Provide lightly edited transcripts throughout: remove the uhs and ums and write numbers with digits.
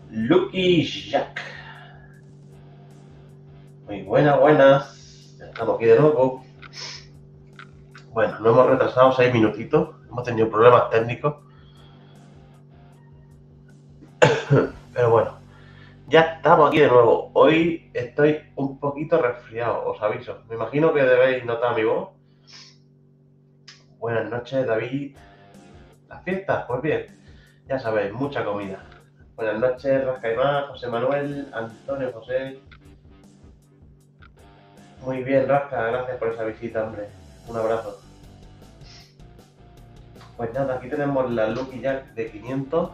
Lucky Jack. Muy buenas. Ya estamos aquí de nuevo. Bueno, nos hemos retrasado 6 minutitos. Hemos tenido problemas técnicos. Pero bueno, ya estamos aquí de nuevo. Hoy estoy un poquito resfriado, os aviso. Me imagino que debéis notar mi voz. Buenas noches, David. ¿Las fiestas? Pues bien, ya sabéis, mucha comida. Buenas noches, Rascaimá, José Manuel, Antonio José. Muy bien, Rasca, gracias por esa visita, hombre. Un abrazo. Pues nada, aquí tenemos la Lucky Jack de 500.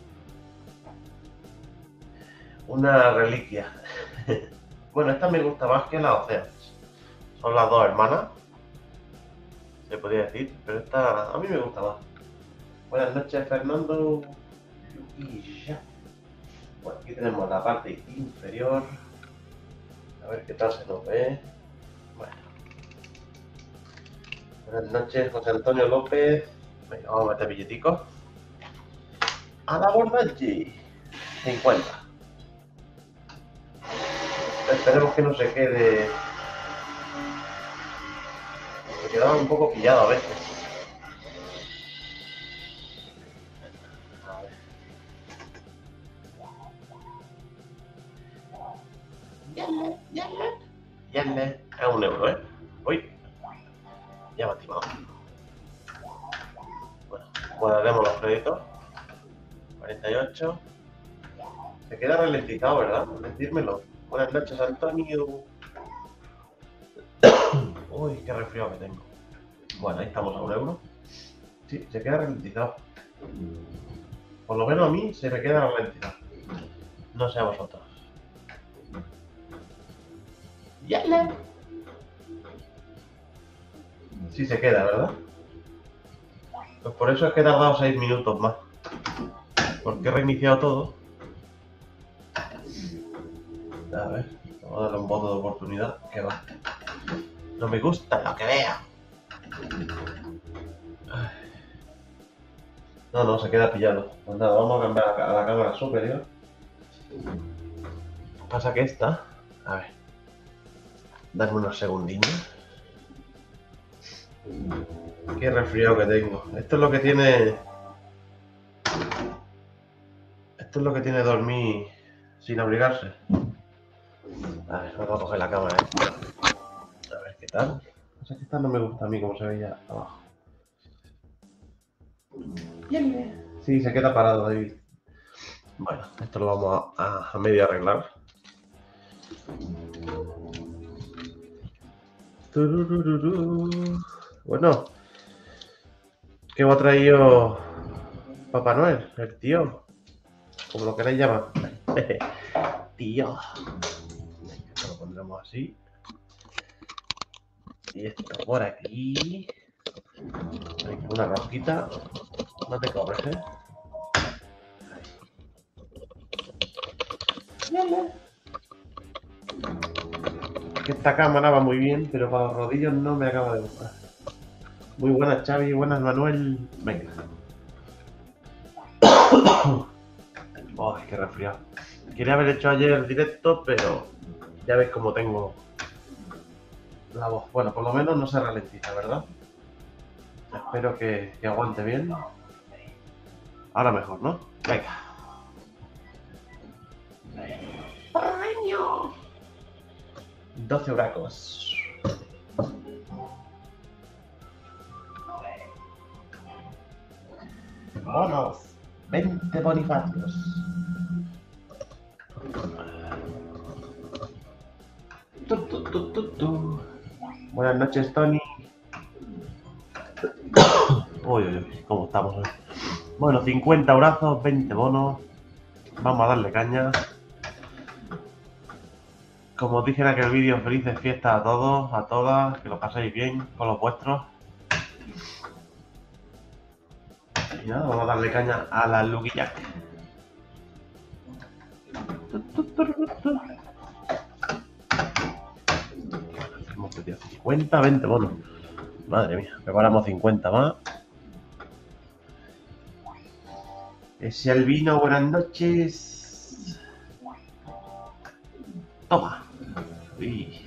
Una reliquia. Bueno, esta me gusta más que las Oceans. Son las dos hermanas, se podría decir, pero esta a mí me gusta más. Buenas noches, Fernando. Lucky Jack. Bueno, aquí tenemos la parte inferior. A ver qué tal se nos ve. Bueno. Buenas noches, José Antonio López. Venga, vamos a meter billeticos. A la bordache. 50. Esperemos que no se quede. Me quedaba un poco pillado a veces. A ver. Yenle. Es €1, ¿eh? Uy. Ya me ha timado. Bueno, guardaremos los créditos. 48. Se queda ralentizado, ¿verdad? Decírmelo. Buenas noches, Antonio. Uy, qué resfriado que tengo. Bueno, ahí estamos a €1. Sí, se queda ralentizado. Por lo menos a mí se me queda ralentizado. No sé a vosotros. ¡Yale! Sí se queda, ¿verdad? Pues por eso es que he tardado 6 minutos más. Porque he reiniciado todo. A ver, vamos a darle un voto de oportunidad. Que va. No me gusta lo que vea. No, se queda pillado. Pues nada, vamos a cambiar a la cámara superior. Pasa que esta... A ver. Dame unos segundillos. Qué resfriado que tengo. Esto es lo que tiene... Esto es lo que tiene dormir sin abrigarse. A ver, vamos a coger la cámara, A ver qué tal. O sea que esta no me gusta a mí como se veía abajo. Sí, se queda parado, David. Bueno, esto lo vamos a medio arreglar. Bueno, ¿qué os ha traído Papá Noel? El tío, como lo queráis llamar. Tío. Esto lo pondremos así. Y esto por aquí. Una rosquita. No te cobres, Que esta cámara va muy bien, pero para los rodillos no me acaba de gustar. Muy buenas, Xavi. Buenas, Manuel. Venga. Oh, qué resfriado. Quería haber hecho ayer el directo, pero ya ves cómo tengo la voz. Bueno, por lo menos no se ralentiza, ¿verdad? Espero que aguante bien. Ahora mejor, ¿no? Venga. 12 huracos. Bonos. 20 bonifacios. Buenas noches, Tony. Uy, ¿cómo estamos hoy? Bueno, 50 brazos, 20 bonos. Vamos a darle caña. Como os dije en aquel vídeo, felices fiestas a todos, a todas, que lo paséis bien con los vuestros. Y nada, vamos a darle caña a la Lucky Jack. Hemos metido 50, 20 bonos. Madre mía, preparamos 50 más. Ese albino, buenas noches. Toma. Uy.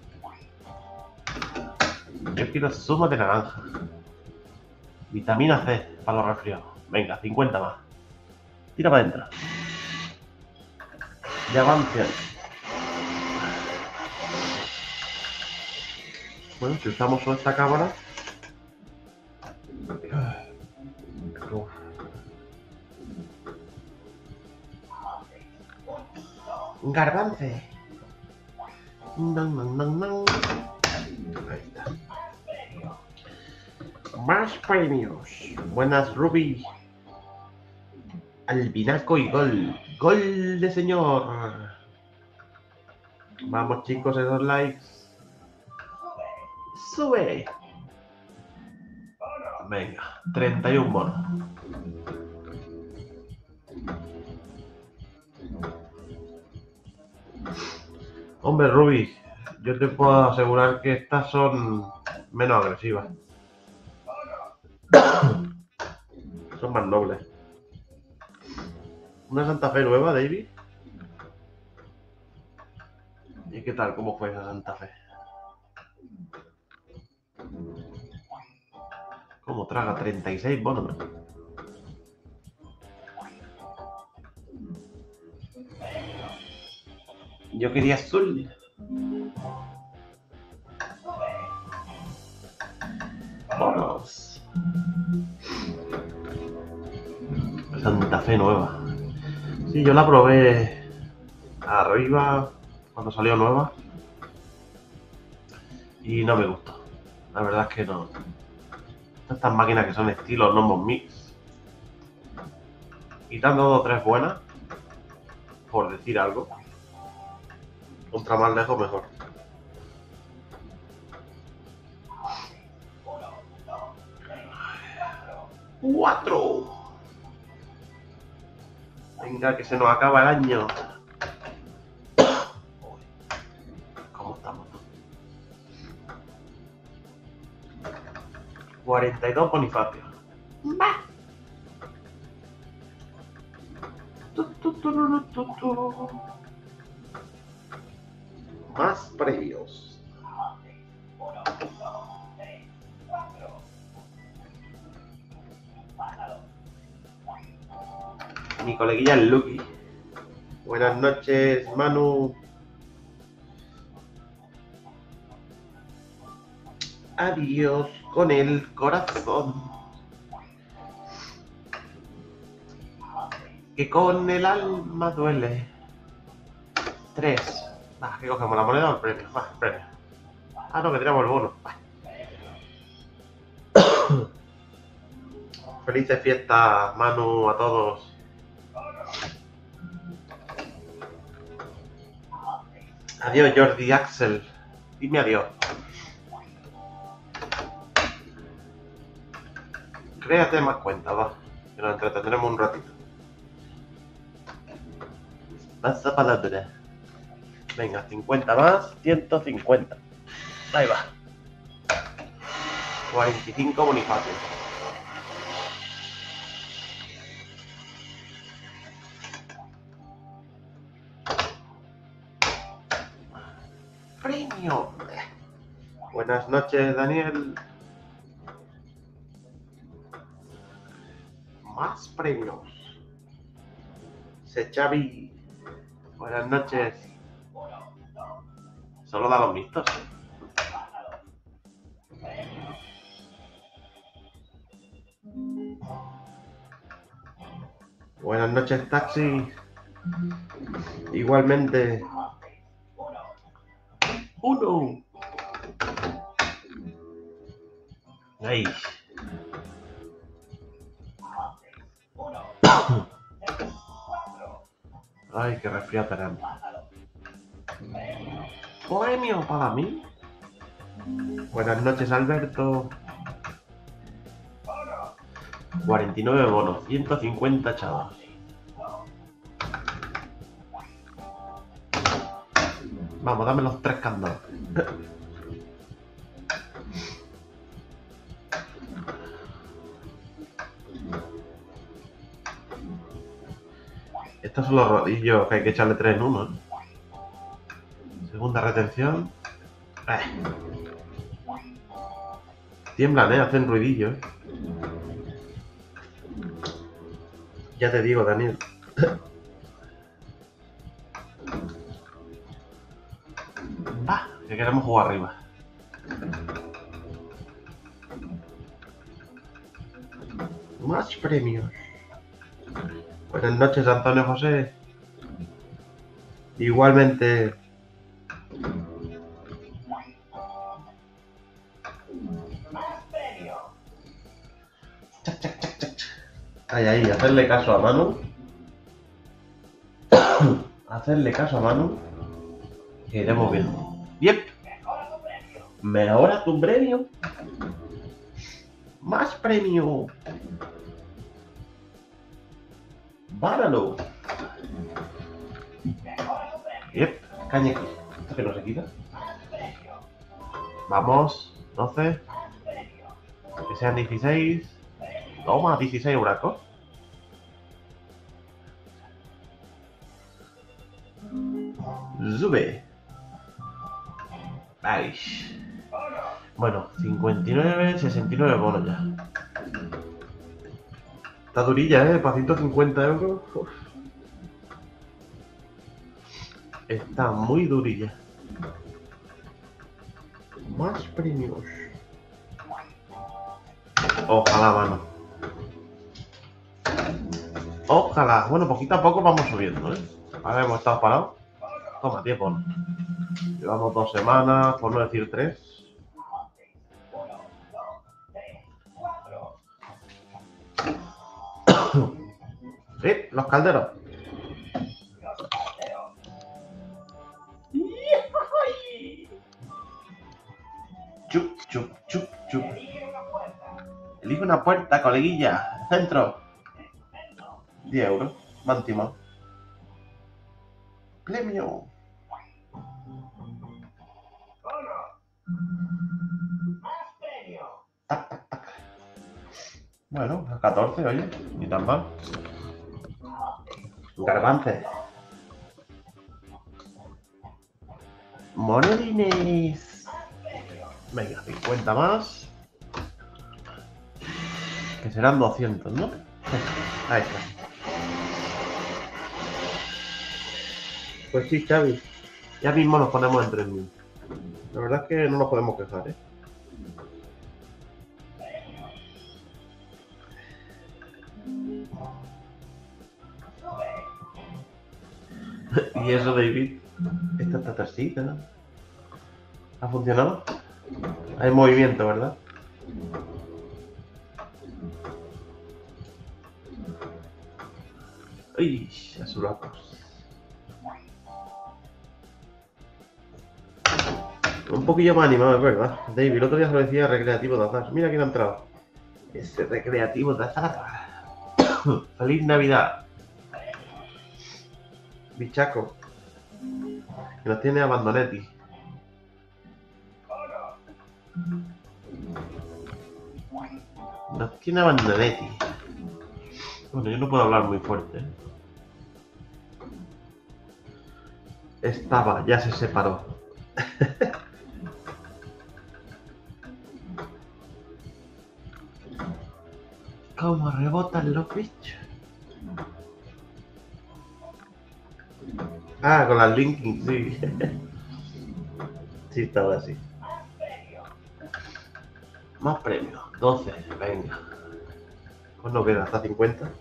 Yo quiero zumo de naranja. Vitamina C para los resfriados. Venga, 50 más. Tira para adentro. Ya van 100. Bueno, si usamos solo esta cámara. Garbance. Ahí está. Más premios. Buenas, Ruby. Albinaco y gol. Gol de señor. Vamos, chicos, esos likes. Sube. Venga, 31 bonos. Hombre, Ruby, yo te puedo asegurar que estas son menos agresivas. Son más nobles. ¿Una Santa Fe nueva, David? ¿Y qué tal? ¿Cómo fue esa Santa Fe? ¿Cómo traga? 36 bonos. Yo quería azul. Vamos. Santa Fe nueva. Sí, yo la probé arriba cuando salió nueva y no me gustó. La verdad es que no. Estas máquinas que son estilo Nomos Mix, quitando 2 o 3 buenas, por decir algo, contra más lejos mejor. ¡4! Venga, que se nos acaba el año. ¿Cómo estamos? 42 Bonifacio. Más premios. Mi coleguilla el Lucky. Buenas noches, Manu. Adiós con el corazón. Que con el alma duele. 3. Va, que cogemos la moneda o el premio. Va, premio. Ah, no, que tiramos el bono. Va. Felices fiestas, Manu, a todos. Adiós, Jordi Axel. Dime adiós. Créate más cuentas, va. Que nos entretendremos un ratito. Pasa palabra. Venga, 50 más, 150. Ahí va. 45 Bonifacio. Premio. Buenas noches, Daniel. Más premios. Sechavi. Buenas noches. Solo da los mixtos. Buenas noches, Taxi. Igualmente. 1. Ahí. Ay, qué resfriado tenemos. Premio para mí. Buenas noches, Alberto. 49 bonos, 150 chavos. Vamos, dame los 3 candados. Estos son los rodillos que hay que echarle 3 en 1, ¿eh? Segunda retención. Tiemblan, hacen ruidillo, Ya te digo, Daniel. Va, que queremos jugar arriba. Más premios. Buenas noches, Antonio José. Igualmente. Ahí, hacerle caso a Manu. Hacerle caso a Manu. Que iremos bien. Bien. Mejora tu premio. Más premio. Báralo. Yep, caña aquí. Esto que no se quita. Vamos, 12. Que sean 16. Toma, 16 huracos. Sube. Ay. Bueno, 59, 69 bonos ya. Está durilla, para 150 euros. Uf. Está muy durilla. Más premios. Ojalá, mano. Ojalá. Bueno, poquito a poco vamos subiendo, Ahora hemos estado parados. Toma, 10 bonos. Llevamos 2 semanas, por no decir 3. Sí, los calderos. Chup, chup, chup, chup. Elige una puerta, coleguilla. Centro. 10 euros. Mántima. Premio. Tac, tac, tac. Bueno, a 14, oye. Ni tan mal. Garbances. Monedines. Venga, 50 más. Que serán 200, ¿no? Ahí está. Pues sí, Xavi. Ya mismo nos ponemos en 3000. La verdad es que no nos podemos quejar, ¿Y eso, David? Esta está tercita. ¿Ha funcionado? Hay movimiento, ¿verdad? ¡Uy! Azulacos. Un poquillo más animado, es verdad. David, el otro día se lo decía recreativo de azar. Mira quién ha entrado. Ese recreativo de azar. ¡Feliz Navidad! Bichaco. Que nos tiene abandonetti. Nos tiene abandonetti. Bueno, yo no puedo hablar muy fuerte. Estaba, ya se separó. ¿Cómo rebotan los bichos? Ah, con las linking, sí. Sí, estaba así. Más premios. 12, venga. Pues no queda, hasta 50.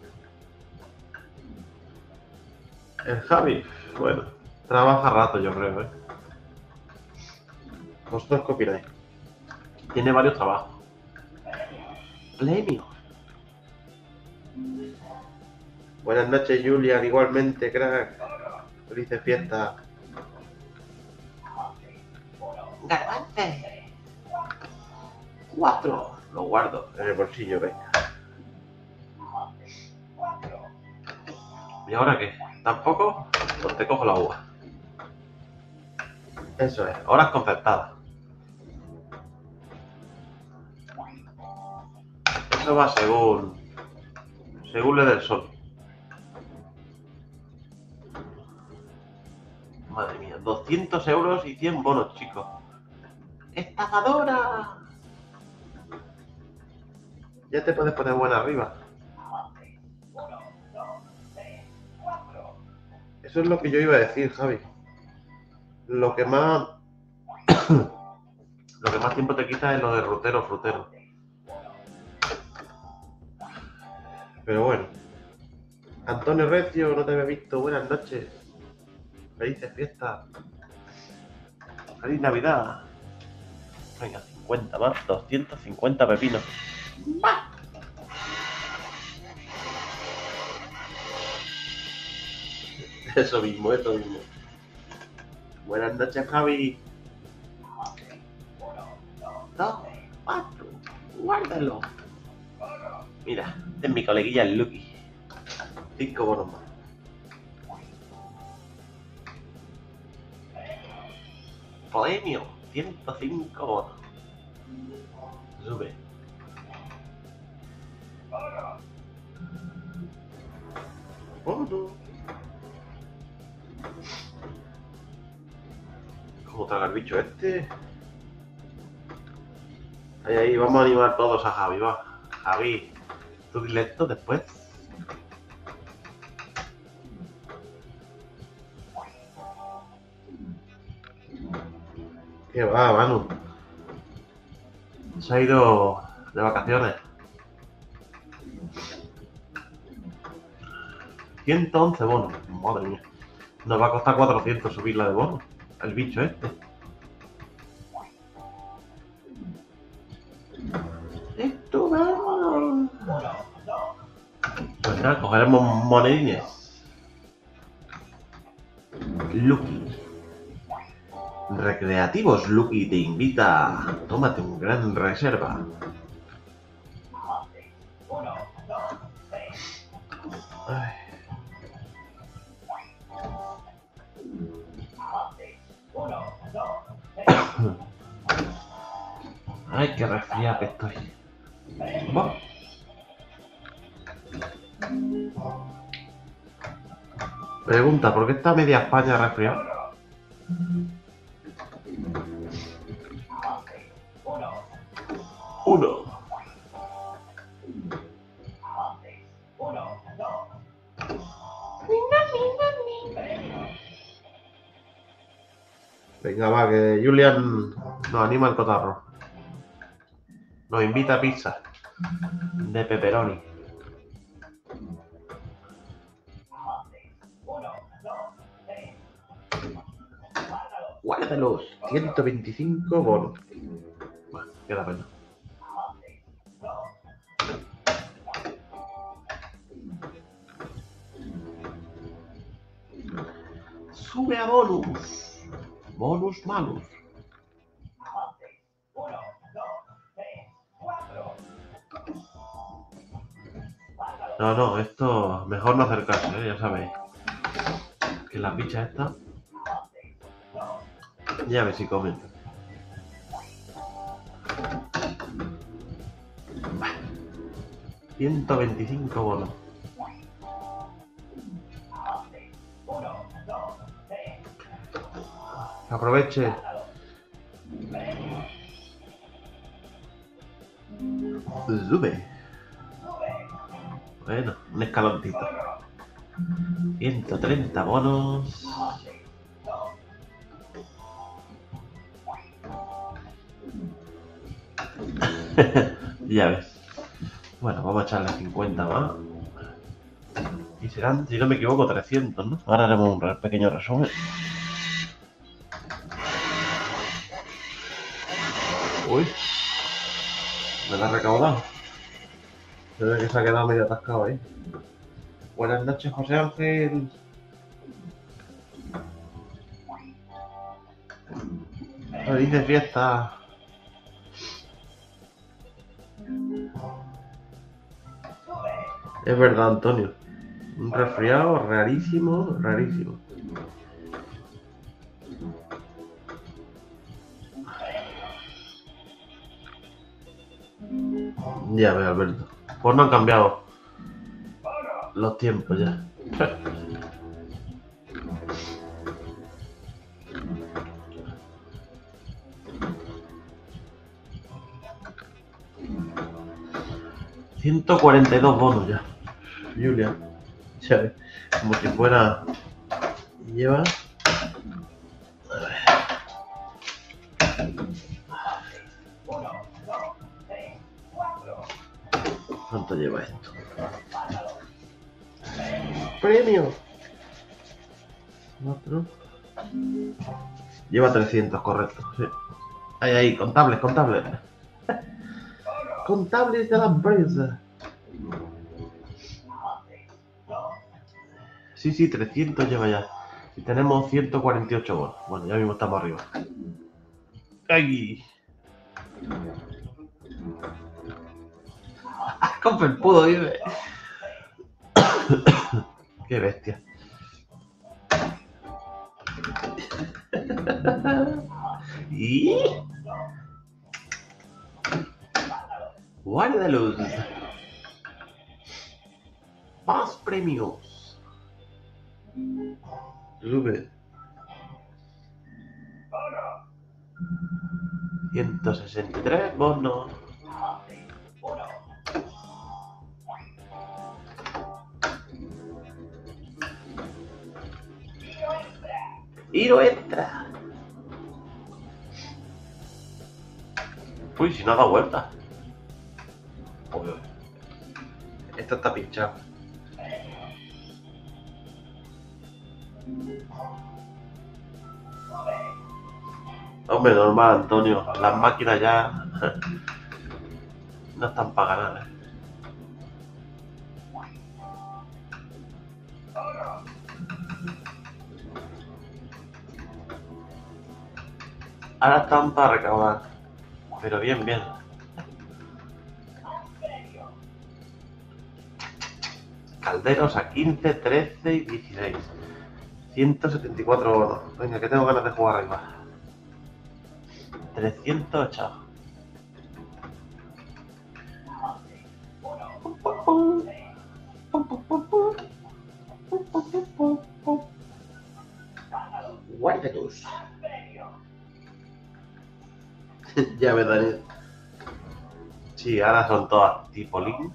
El Javi, bueno, trabaja rato yo creo, ¿Vosotros qué opináis? Tiene varios trabajos. Premios. Buenas noches, Julian, igualmente, crack. Felices fiestas. Garbances. 4. Lo guardo en el bolsillo, venga. ¿Y ahora qué? ¿Tampoco? Pues te cojo la uva. Eso es, horas concertadas. Eso va según le dé el sol. Madre mía, 200 euros y 100 bonos, chicos. ¡Estafadora! Ya te puedes poner buena arriba. Eso es lo que yo iba a decir, Javi. Lo que más tiempo te quita es lo de rutero frutero. Pero bueno. Antonio Recio, no te había visto. Buenas noches. Felices fiestas. Feliz Navidad. Venga, 50 más. 250 pepinos. Eso mismo, eso mismo. Buenas noches, Javi. 2, 4. Guárdalo. Mira, este es mi coleguilla el Lucky. 5 bonos más. Premio, 105 bonos. Sube. Bono. ¿Cómo traga el bicho este? Ahí, vamos a animar todos a Javi, va. Javi, tú directo después. ¿Qué va, Manu? Se ha ido de vacaciones. 111 bonos. Madre mía. Nos va a costar 400 subirla de bonos. El bicho este. Esto vamos. Pues nada, cogeremos monedines. Lucky. Recreativos Lucky te invita. Tómate un gran reserva. Ay. Ay, qué resfriado que estoy. ¿Cómo? Pregunta, ¿por qué está media España resfriado? Uno. Venga, va, que Julian nos anima el cotarro. Nos invita a pizza de pepperoni. Guárdalos, 125 bonos. Bueno, queda pena. Sube a bonus. Bonus malus. No, esto mejor no acercarse, ya sabéis. Que la picha esta. Ya ves si comen. Bah. 125 bonos. Aproveche. Sube. Bueno, un escaloncito. 130 bonos. Ya ves. Bueno, vamos a echarle 50 más. Y serán, si no me equivoco, 300, ¿no? Ahora haremos un pequeño resumen. Uy. Me la ha recaudado. Se ve que se ha quedado medio atascado ahí. Buenas noches, José Ángel. Felices fiestas. Es verdad, Antonio. Un resfriado rarísimo, rarísimo. Ya ve, Alberto. Pues no han cambiado los tiempos ya. 142 bonos ya. Julian. Ya ves. Como si fuera... Lleva... A ver. ¿Cuánto lleva esto? ¡Premio! 4. Lleva 300, correcto. Sí. Ahí, contables. Contables de la empresa. Sí, 300 lleva ya. Y tenemos 148 bonos. Bueno, ya mismo estamos arriba. ¡Ay! ¡Con felpudo, vive! ¡Qué bestia! ¿Y? Guárdalos. Más premios. Sube. 163 bonos. Y no entra. Uy, si no da vuelta. Uy. Esto está pinchado. Hombre, normal, Antonio. Las máquinas ya no están para ganar, ¿eh? Ahora están para recaudar. Pero bien. Calderos a 15, 13 y 16. 174 bonos. Venga, que tengo ganas de jugar arriba. 308. Guárdalos. Ya ves, Daniel. Sí, ahora son todas tipo link.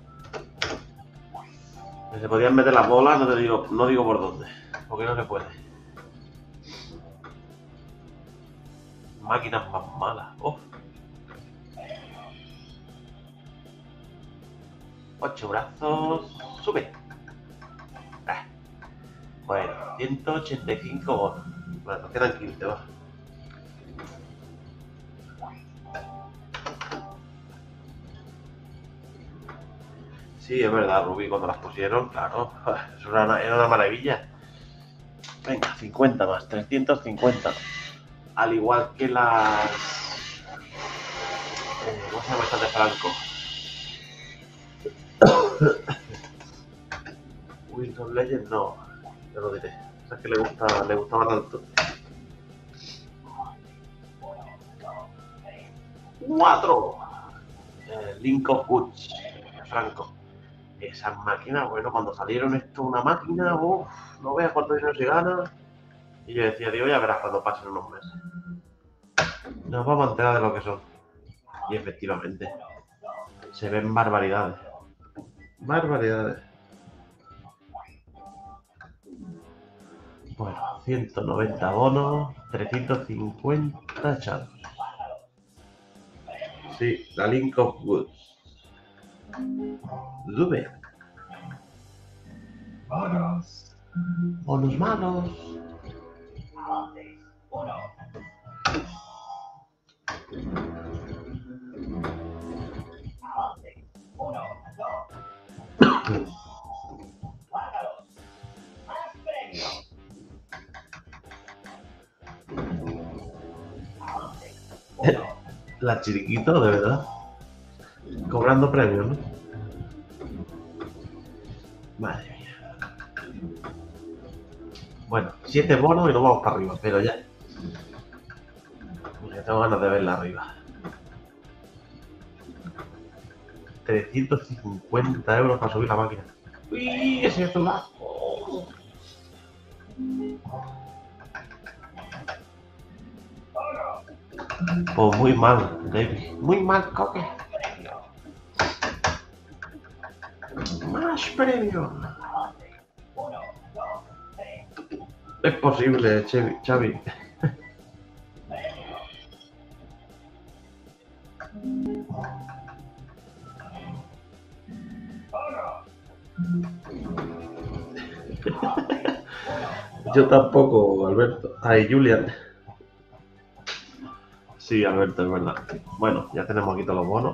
Se podían meter las bolas, no digo por dónde, porque no se puede. Máquinas más malas. Oh. 8 brazos. Sube. Bueno, 185 bonos. Bueno, nos quedan 15, va. Sí, es verdad, Rubí, cuando las pusieron, claro, eso era una maravilla. Venga, 50 más, 350. Al igual que las... ¿cómo se llama esta de Franco? Wilson Legend, no, te lo diré. O sea, es que le gustaba tanto. 4. Link of Woods, Franco. Esas máquinas, bueno, cuando salieron esto, una máquina, no veas cuánto dinero se gana. Y yo decía, digo, ya verás cuando pasen unos meses. Nos vamos a enterar de lo que son. Y efectivamente, se ven barbaridades. Barbaridades. Bueno, 190 bonos, 350 echados. Sí, la Link of Woods. Sube. Bonos malos. La Chiriquito, de verdad. Cobrando premios, ¿no? Madre mía. Bueno, 7 bonos y nos vamos para arriba, pero ya. Porque tengo ganas de verla arriba. 350 euros para subir la máquina. ¡Uy! Ese es un asco. Pues muy mal, David. Muy mal, Coque. Cash Premium. Es posible, Xavi. Yo tampoco, Alberto. Ay, Julian. Sí, Alberto, es verdad. Bueno, ya tenemos aquí todos los bonos.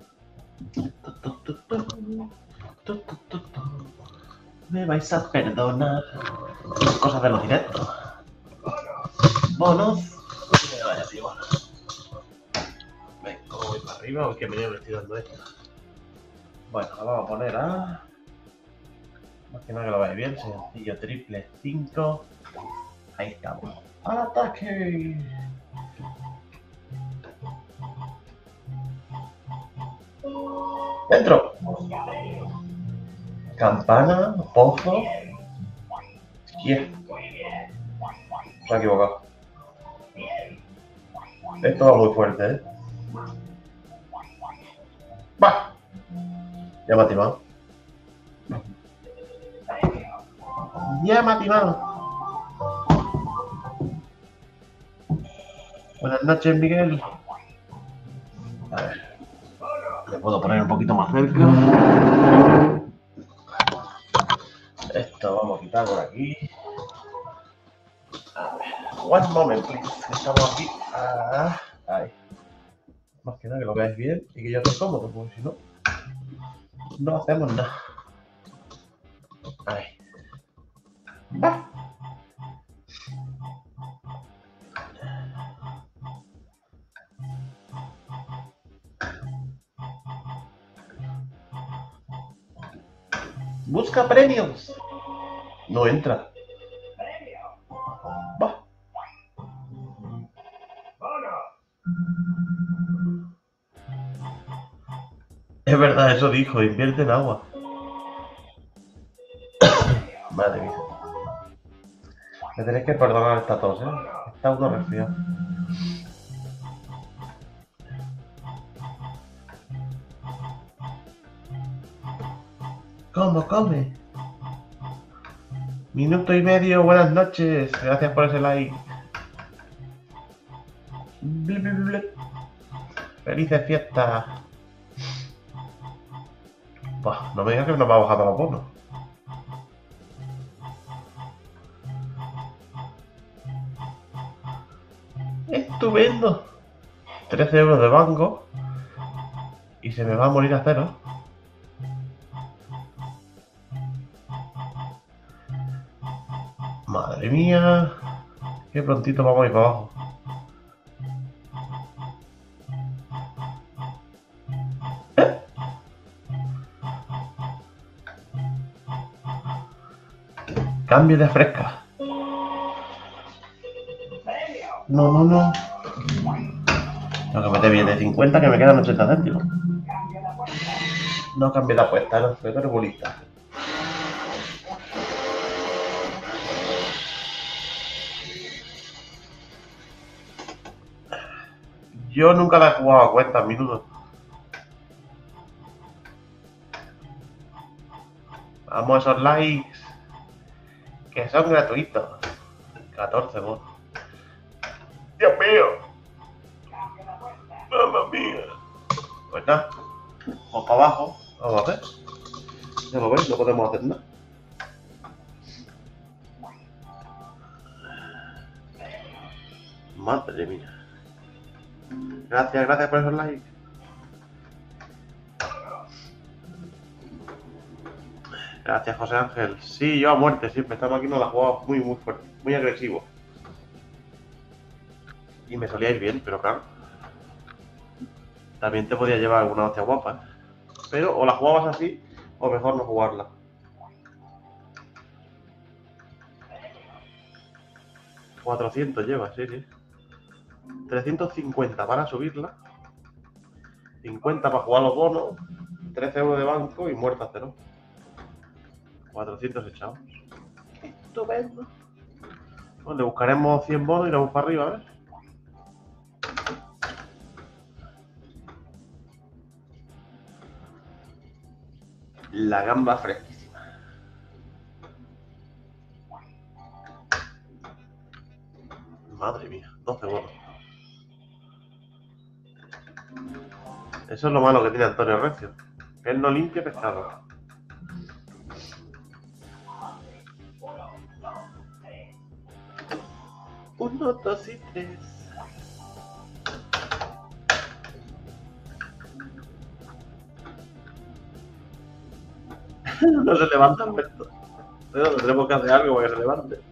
Me vais a perdonar. Cosas de los directos. Bonos. Vaya, tío. Venga, voy para arriba porque me estoy dando esto. Bueno, lo vamos a poner a... Más que nada que lo veáis bien. Sencillo, triple 5. Ahí estamos. ¡Al ataque! ¡Dentro! Campana, pozo. Yeah. Se ha equivocado. Esto va muy fuerte, ¿eh? ¡Va! Ya me ha timado. Ya me ha timado. Buenas noches, Miguel. A ver. Le puedo poner un poquito más cerca. Esto vamos a quitar por aquí. A ver. One moment, please. Estamos aquí. Ahí. Más que nada que lo veáis bien y que yo esté cómodo, porque si no, no hacemos nada. Ahí. ¡Va! Busca premios. No entra. Va. Es verdad, eso dijo, invierte en agua. Madre mía. Me tenéis que perdonar esta tos, ¿eh? Está uno resfriado. ¿Cómo come? Minuto y medio, buenas noches. Gracias por ese like. Blip, blip, blip. Felices fiestas. Buah, no me digas que nos va a bajar los bonos. Estupendo. 13 euros de banco. Y se me va a morir a cero. Madre mía. Qué prontito vamos a ir para abajo. Cambio de fresca. No. Tengo que meter bien de 50 que me quedan 80 céntimos. No cambie la apuesta, no, porque tú eres bolista. Yo nunca la he jugado a cuenta en minutos. Vamos a esos likes que son gratuitos. 14 bonos. ¡Dios mío! ¡Mamma mía! Pues nada, vamos para abajo. Vamos a ver. Ya lo veis, no podemos hacer nada. Madre mía. Gracias por esos likes. Gracias, José Ángel. Sí, yo a muerte, siempre. Estamos aquí, no la jugamos muy fuerte, muy agresivo. Y me solía ir bien, pero claro. También te podía llevar alguna hostia guapa. Pero o la jugabas así, o mejor no jugarla. $400 lleva, sí. 350 para subirla. 50 para jugar los bonos. 13 euros de banco y muerta cero. 400 echados. Estupendo. Bueno, le buscaremos 100 bonos y iremos para arriba, a ver. La gamba fresquita. Madre mía, 12 bonos. Eso es lo malo que tiene Antonio Recio. Que él no limpia pescado. 1, 2 y 3. No se levanta el resto. Pero tenemos que hacer algo para que se levante.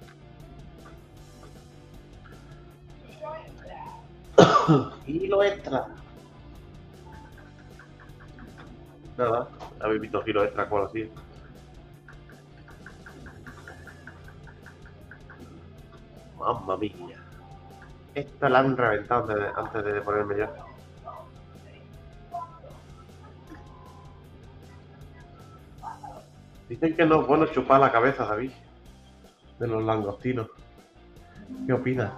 Giro extra. Nada, habéis visto giro extra con así. Mamma mía. Esta la han reventado antes de ponerme ya. Dicen que no es bueno chupar la cabeza, David, de los langostinos. ¿Qué opinas?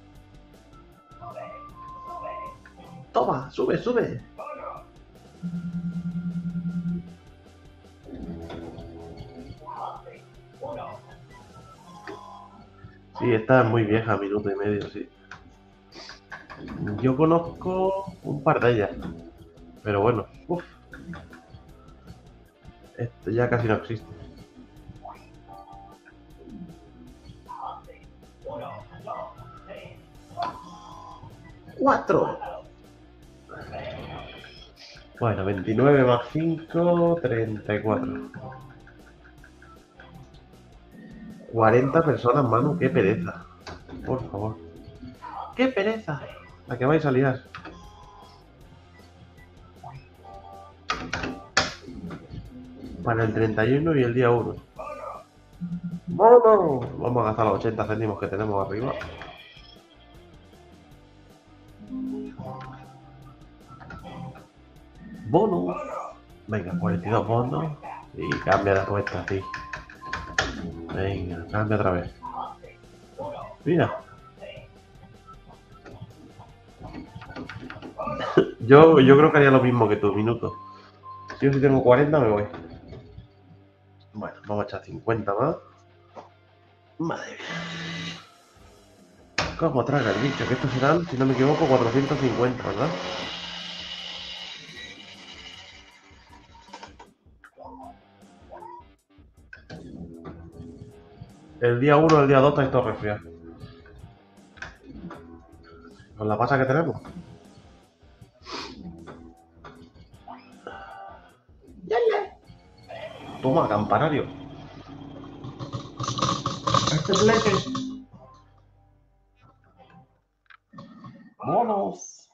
Toma, sube, sube. Sí, esta es muy vieja, minuto y medio, sí. Yo conozco un par de ellas, pero bueno, uff. Esto ya casi no existe. ¡4! Bueno, 29 más 5, 34. 40 personas, Manu, qué pereza. Por favor. ¡Qué pereza! ¿A qué vais a liar? Para el 31 y el día 1. ¡Vamos! Vamos a gastar los 80 céntimos que tenemos arriba. Bonus. Venga, 42 bonos. Y cambia de apuesta, sí. Venga, cambia otra vez. Mira. Yo creo que haría lo mismo que tú, minuto. Yo si tengo 40 me voy. Bueno, vamos a echar 50 más. Madre mía. ¿Cómo traga el bicho? Que estos serán, si no me equivoco, 450, ¿verdad? El día 1 el día 2 estáis todos resfriados. Con la pasa que tenemos. Toma, campanario. Este plete. Bonos.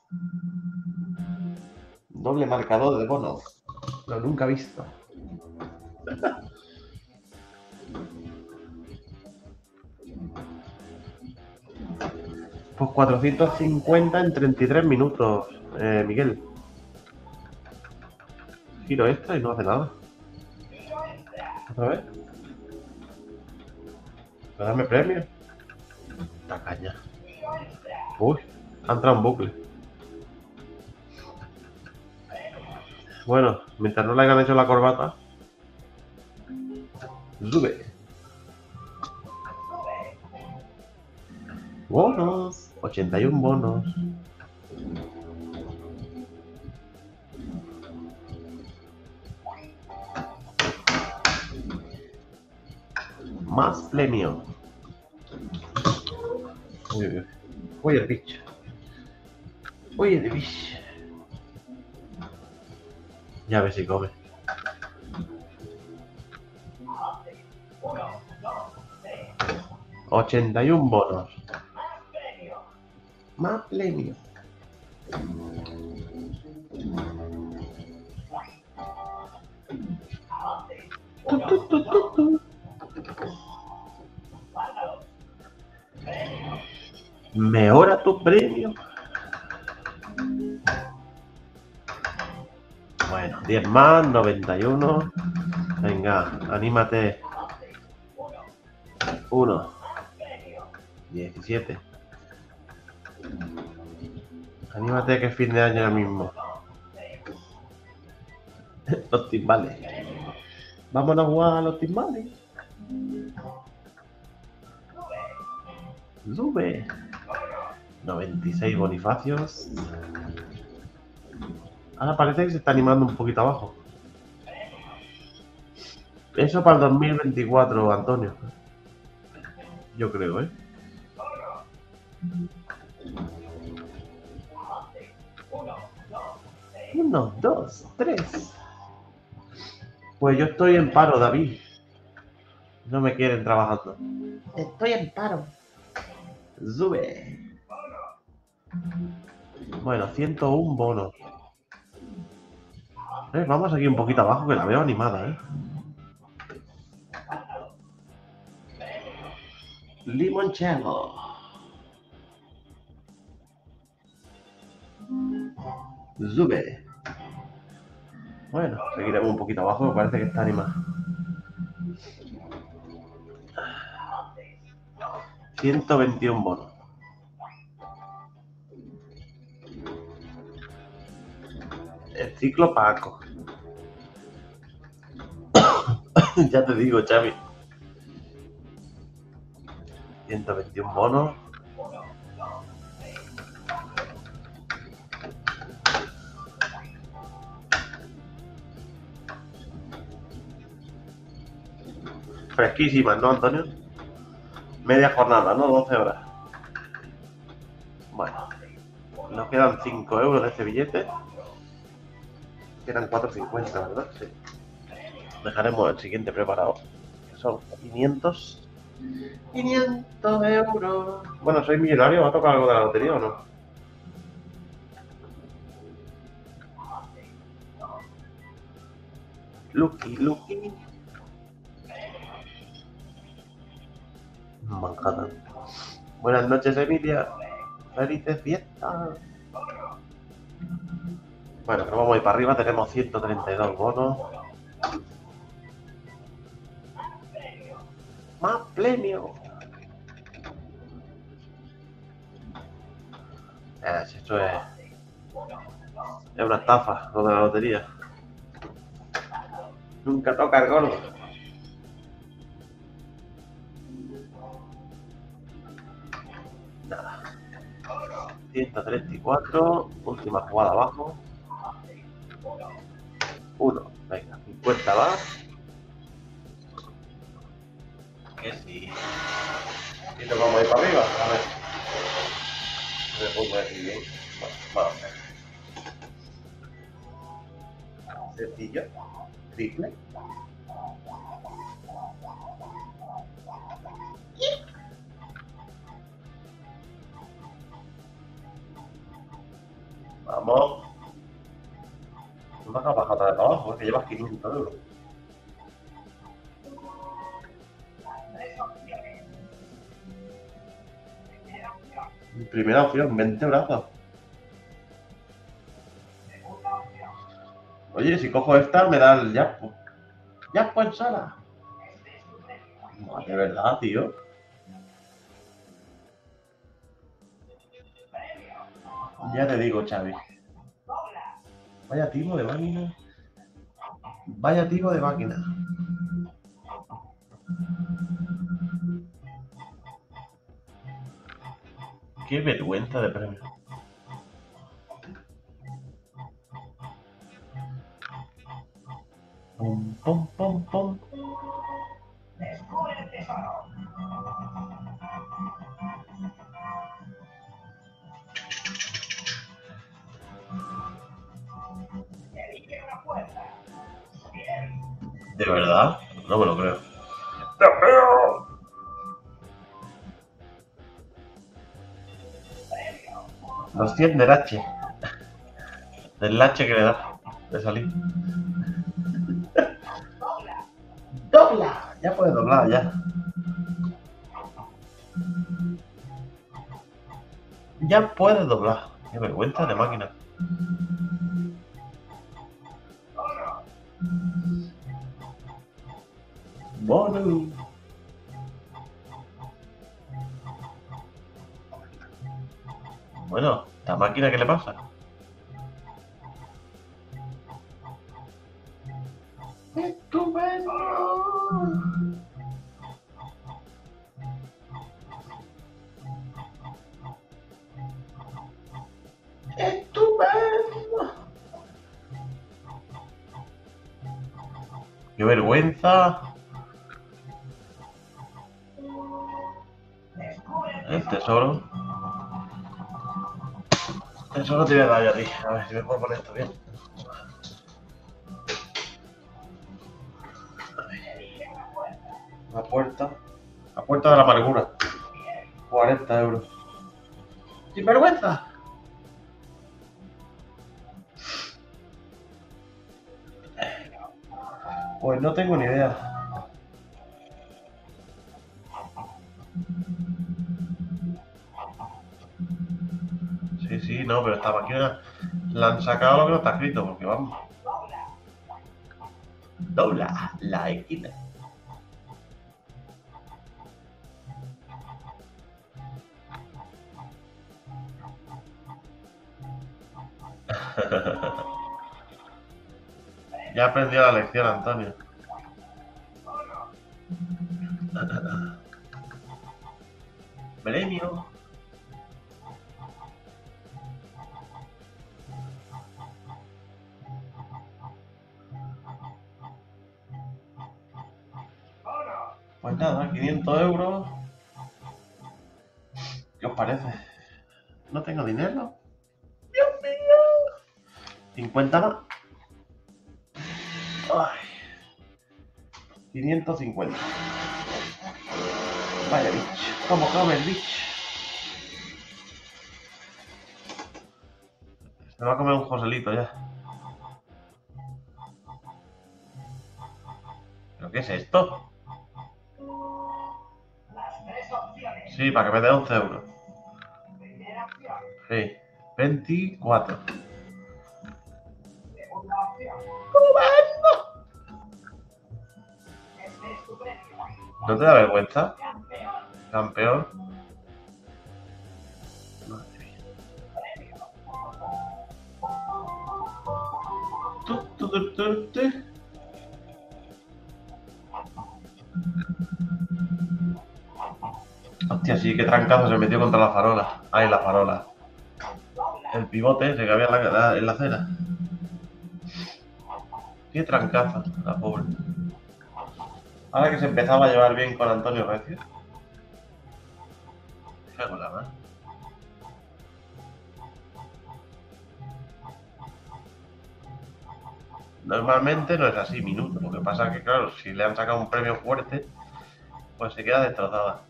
Doble marcador de bonos. Lo nunca visto. Pues 450 en 33 minutos, Miguel. Giro extra y no hace nada. ¿Otra vez? ¿Para darme premio? Tacaña. Uy, ha entrado en bucle. Bueno, mientras no le hayan hecho la corbata. Sube. Bonos. 81 bonos. Más premio. Uy, el bicho. Uy, el bicho. Ya ves si come. $81 bonos. Más premio. Mejora tu premio. Bueno, 10 más, 91. Venga, anímate. 1. 17. Anímate que es fin de año ahora mismo. Los timbales. Vámonos a jugar a los timbales. Sube. 96 bonifacios. Ahora parece que se está animando un poquito abajo. Eso para el 2024, Antonio. Yo creo, ¿eh? 1, 2, 3. Pues yo estoy en paro, David. No me quieren trabajando. Estoy en paro. Sube. Bueno, 101 bonos. Vamos aquí un poquito abajo que la veo animada, ¿eh? Limoncello. Sube. Bueno, seguiremos un poquito abajo, me parece que está animada. 121 bonos. El ciclo Paco. Ya te digo, Xavi. 121 bonos. Fresquísimas, ¿no, Antonio? Media jornada, ¿no? 12 horas. Bueno, nos quedan 5 euros de este billete. Quedan 4,50, ¿verdad? Sí. Dejaremos el siguiente preparado. Son 500. 500 euros. Bueno, soy millonario. ¿Va a tocar algo de la lotería o no? Lucky, Lucky. Manhattan. Buenas noches, Emilia. Felices fiestas. Bueno, que nos vamos a ir para arriba. Tenemos 132 bonos. Más premio. Esto es una estafa, lo de la lotería. Nunca toca el gordo. Nada. 134. Última jugada abajo. 1. Venga, 50 va. Que sí. Y nos vamos a ir para arriba. A ver. Me pongo aquí bien. Bueno, vamos a ver. Sencillo. Triple. Vamos. No vas a bajar otra vez para abajo, es que llevas 500 euros. Primera opción, 20 brazos. Oye, si cojo esta me da el jackpot. Jackpot en sala. No, de verdad, tío. Ya te digo, Xavi. Vaya tipo de máquina. Vaya tipo de máquina. Qué vergüenza de premio. Pum, pum, pum, pum. ¿De verdad? No me lo creo. ¡Te veo! Los 100 del H. Del H que le da. De salir. ¡Dobla! Ya puedes doblar, ya. Ya puedes doblar. Qué vergüenza de máquina. Bono. Bueno, ¿esta máquina qué le pasa? ¡Estupendo! ¡Qué vergüenza! El tesoro. Tesoro te voy a dar yo a ti. A ver si me puedo poner esto bien. La puerta. La puerta de la amargura. 40 euros. ¡Sin vergüenza! Pues no tengo ni idea. Sí, no, pero esta máquina la han sacado lo que no está escrito, porque vamos. Dobla la esquina. Ya aprendió la lección, Antonio. Premio. Pues nada, 500 euros. ¿Qué os parece? No tengo dinero. ¡Dios mío! 50 más. Ay. 550. Vaya bicho. ¿Cómo come el bicho? Se va a comer un Joselito ya. ¿Pero qué es esto? Sí, para que me dé 11 euros. Sí. 24. ¿No te da vergüenza? Campeón. Madre mía. Tu. Hostia, sí, qué trancazo se metió contra la farola. Ay, la farola. El pivote ese que había en la acera. Qué trancazo, la pobre. Ahora que se empezaba a llevar bien con Antonio Recio. Qué la mano. Normalmente no es así, minuto. Lo que pasa es que, claro, si le han sacado un premio fuerte, pues se queda destrozada.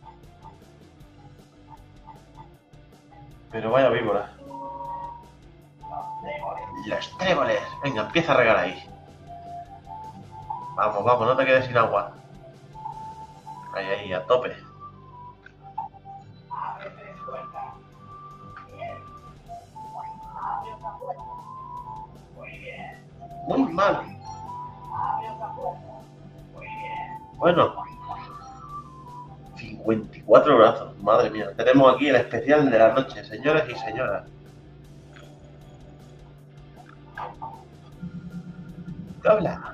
Pero vaya víbora. Los tréboles. Venga, empieza a regar ahí. Vamos, no te quedes sin agua. Ahí, a tope. Muy mal. Bueno. 54 brazos. Madre mía. Tenemos aquí el especial de la noche, señores y señoras. Dobla.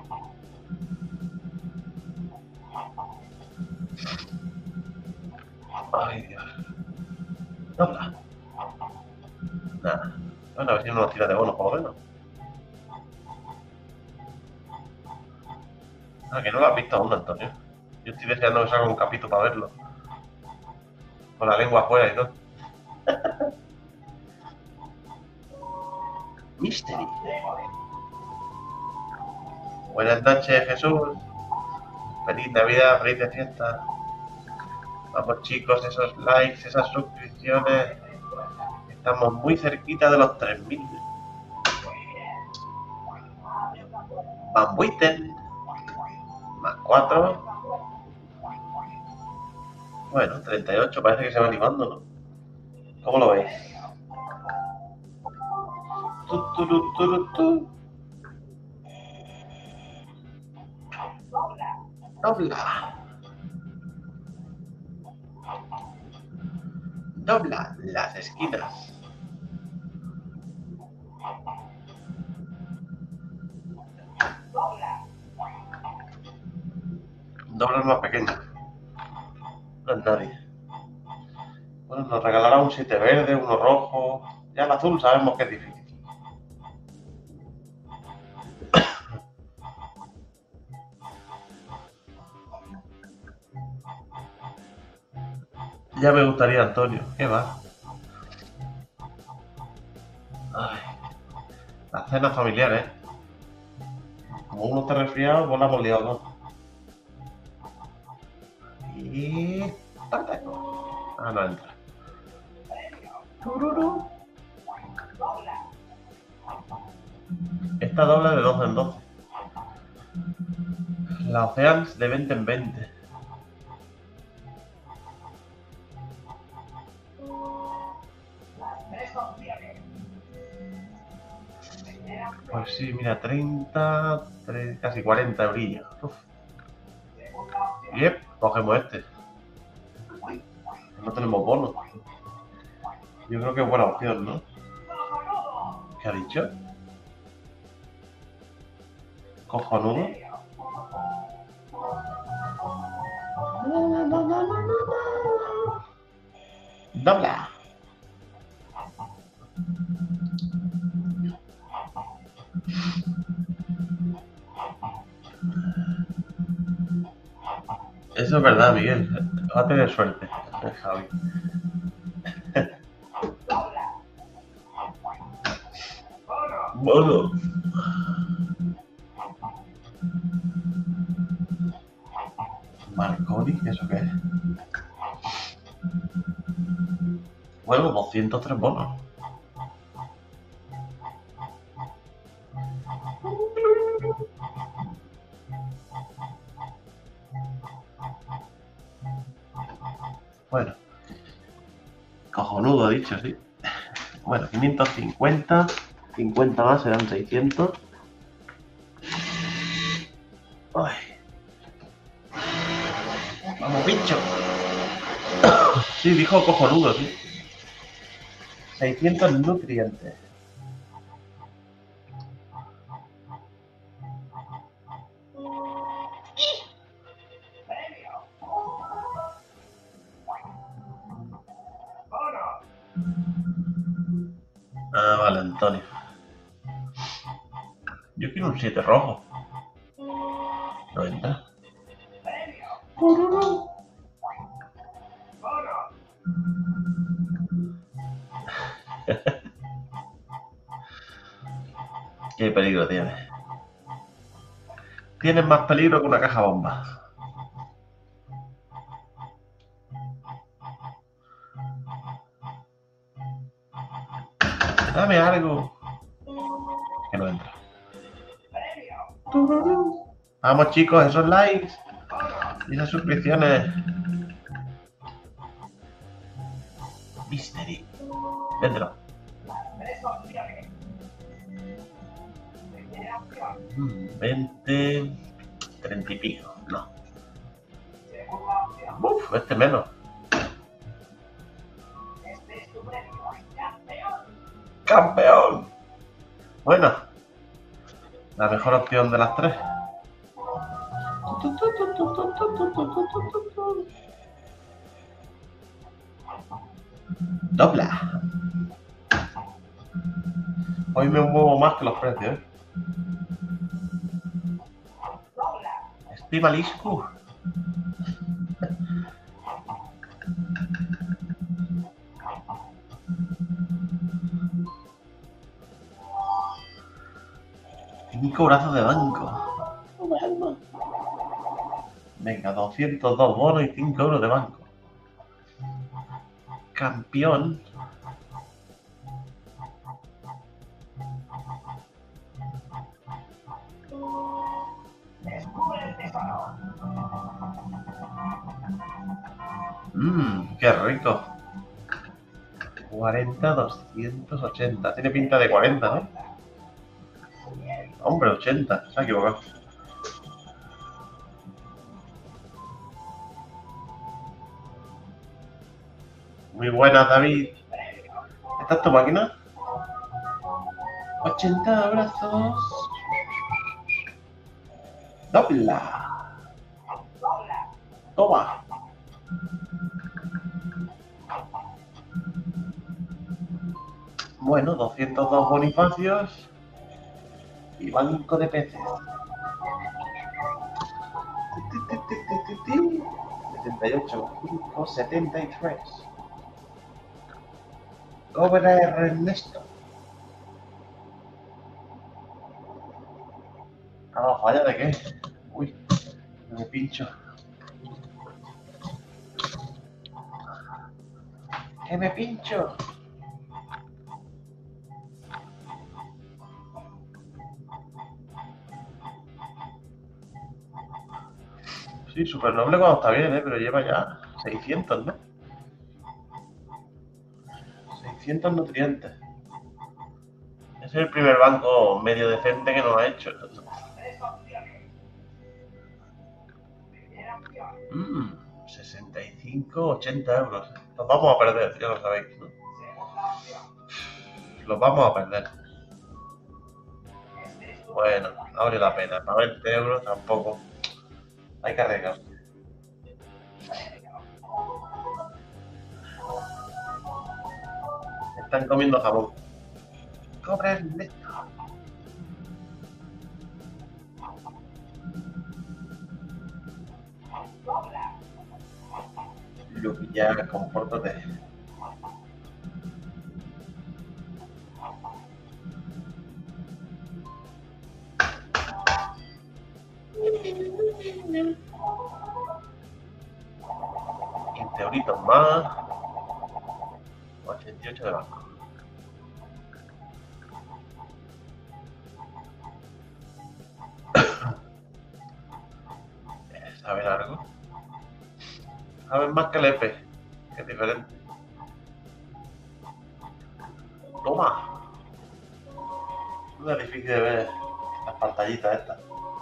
Ay, Dios. Dobla. Nada. Bueno, a ver si no nos tira de bonos, por lo menos. Ah, que no lo has visto aún, Antonio. Yo estoy deseando que salga un capítulo para verlo. Con la lengua afuera y todo. Mystery. Buenas noches, Jesús. Feliz Navidad, feliz de fiesta. Vamos, chicos, esos likes, esas suscripciones. Estamos muy cerquita de los 3000. Van Buiten. Más 4. Bueno, 38. Parece que se va animando, ¿no? ¿Cómo lo veis? Dobla. Dobla las esquinas. Dobla el más pequeño. No es nadie. Bueno, nos regalará un 7 verde, uno rojo. Ya el azul sabemos que es difícil. Ya me gustaría, Antonio. ¿Qué va? Ay, las cenas familiares. Como uno está resfriado, pues la hemos liado dos. Y... Ah, no entra. Tururú. Esta dobla de 12 en 12. La Oceans de 20 en 20. Pues sí, mira, 30, casi 40 eurillos. Yep, cogemos este. No tenemos bono. Yo creo que es buena opción, ¿no? ¿Qué ha dicho? Cojonudo. Dobla. Eso es verdad, Miguel. Va a tener suerte, Javi. Bono. Marconi, ¿eso qué es? Bueno, 203 bonos. Bueno, cojonudo, dicho, sí. Bueno, 550, 50 más serán 600. Ay. Vamos, bicho. Sí, dijo cojonudo, sí. 600 nutrientes. Ah, vale, Antonio. Yo quiero un 7 rojo. 90. Qué peligro tiene. Tienes más peligro que una caja bomba. Dame algo. Que no entra. Vamos, chicos, esos likes y esas suscripciones. Mystery. Dentro. 20, 30 y pico. No. Uf, este menos. ¡Campeón! Bueno, la mejor opción de las tres. Dobla. Hoy me muevo más que los precios. Estima Liscu. Cinco brazos de banco. Venga, 202 bonos y 5 euros de banco. Campeón. Qué rico. 40, 280. Tiene pinta de 40, ¿no? Hombre, 80. Se ha equivocado. Muy buena, David. ¿Esta es tu máquina? 80 brazos. Dobla. Toma. Bueno, 202 bonifacios y banco de peces. 68, 573. Cobra Ernesto. Ah, ¿falla de qué? Uy, me pincho. ¡Que me pincho! Sí, súper noble cuando está bien, pero lleva ya 600, ¿no? 600 nutrientes. Es el primer banco medio decente que nos ha hecho. 65, 80 euros. Los vamos a perder, ya lo sabéis, ¿no? Los vamos a perder. Bueno, no vale la pena. Para 20 euros tampoco. Hay que arriesgar. Están comiendo jamón. ¡Cobren esto! Luke, ya, compórtate. Euritos más. 88 de banco. ¿Saben algo? Saben más que el EP, que es diferente. ¡Toma! No es difícil de ver las pantallitas estas.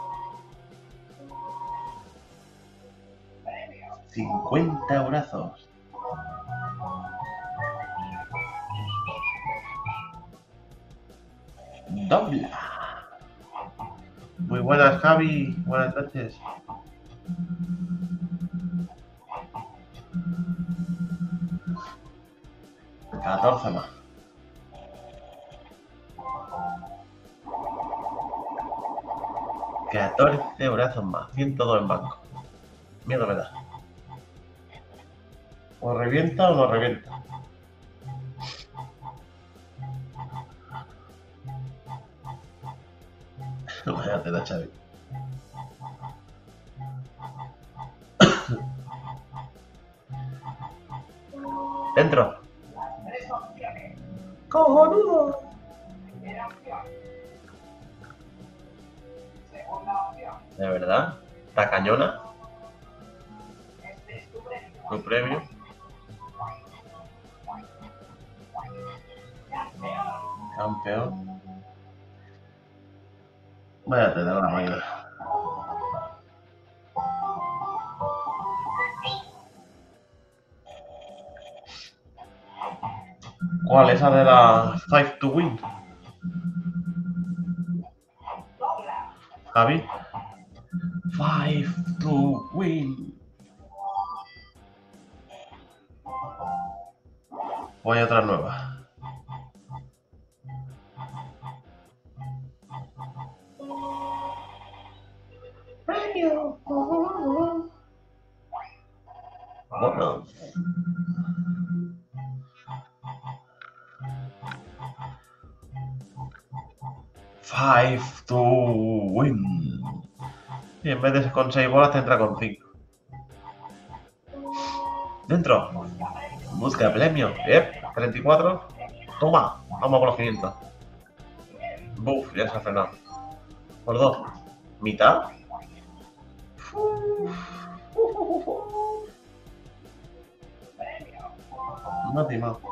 50 brazos. Doble. Muy buenas, Javi. Buenas noches. $14 más. $14 más. 102 en banco. Miedo me da. O revienta o no revienta. Vaya tela, Xavi. Dentro. ¡Cojonudo! ¿De verdad? ¿Está cañona? Tu premio. Campeón. Vaya tela la máquina. ¿Cuál? Esa de la 5 to win. Javi. 5 to win. O hay otra nueva. Premio. Bueno. Five to win. Y en vez de con 6 bolas tendrá con 5. Dentro. Busca premio. 34. Toma. Vamos por los 500. Buf, ya se ha frenado. Por 2. ¿Mitad? No ha timado.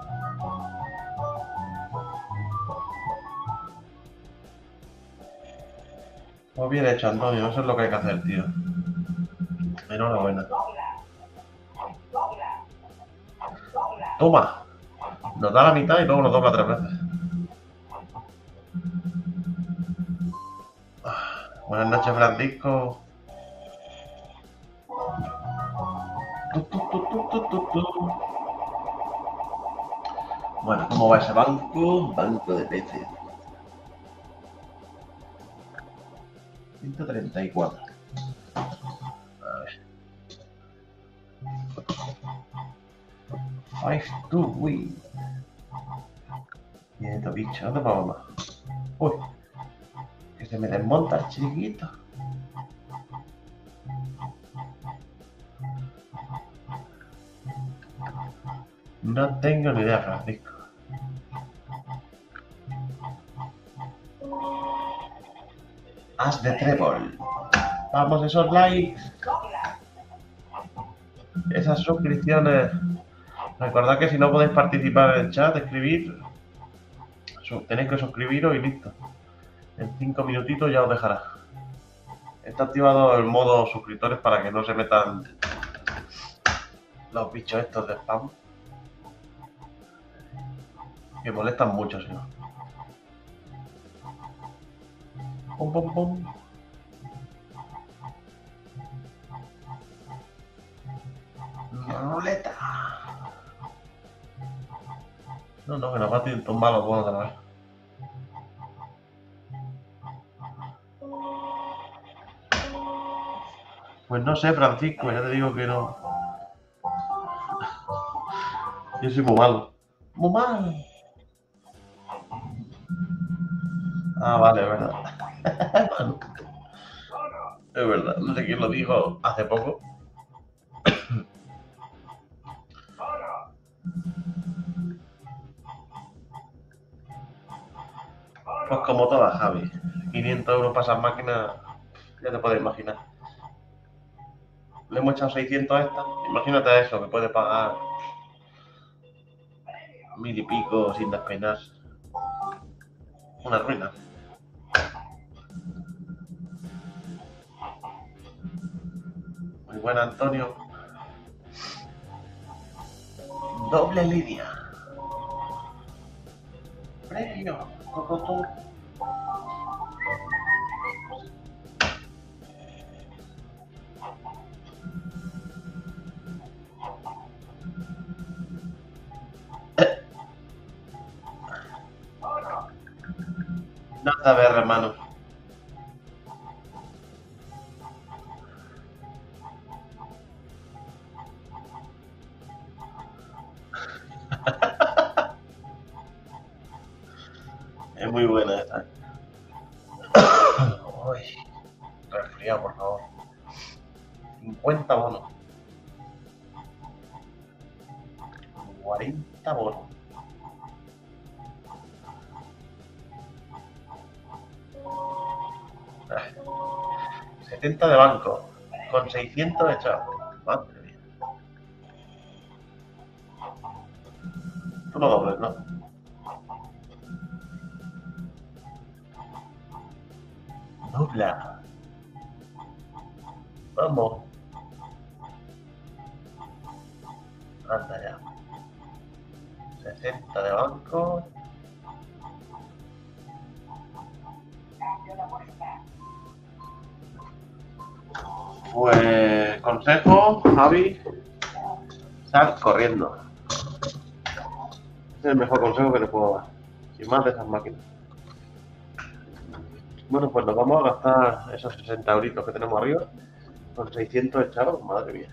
Pues bien hecho, Antonio. Eso es lo que hay que hacer, tío. Enhorabuena. Toma. Nos da la mitad y luego nos dobla 3 veces. Buenas noches, Francisco. Bueno, ¿cómo va ese banco? Banco de PC. 134. A ver. Five to win. Quieto, bicho, no te pongo más. Uy, que se me desmonta el chiquito. No tengo ni idea, Francisco. As de trébol. Vamos, esos likes. Esas suscripciones. Recordad que si no podéis participar en el chat, escribir, tenéis que suscribiros y listo. En 5 minutitos ya os dejará. Está activado el modo suscriptores para que no se metan los bichos estos de spam. Que molestan mucho, si no. Pum, pum, pum. Ruleta. No, que nos va a tumbar los buenos de la vez. Pues no sé, Francisco, ya te digo que no. Yo soy muy malo. Muy mal. Ah, vale, es verdad. Es verdad, no sé quién lo dijo hace poco. Pues como todas, Javi. 500 euros para esas máquinas, ya te puedes imaginar. Le hemos echado 600 a esta. Imagínate eso, que puede pagar 1000 y pico sin despeinarse. Una ruina. Muy buena, Antonio. Doble línea. Premio. Cocotón. Nada a ver, hermano. Es muy buena esta. Uy, resfriado, por favor. 50 bonos. 40 bonos. Ay, 70 de banco. Con 600 echados. Madre mía. Tú no dobles, ¿no? Dobla. Vamos. Anda ya. 60 de banco. Pues consejo, Javi, sal corriendo. Es el mejor consejo que te puedo dar. Sin más de esas máquinas. Bueno, pues nos vamos a gastar esos 60 euritos que tenemos arriba. Con 600 echados, madre mía.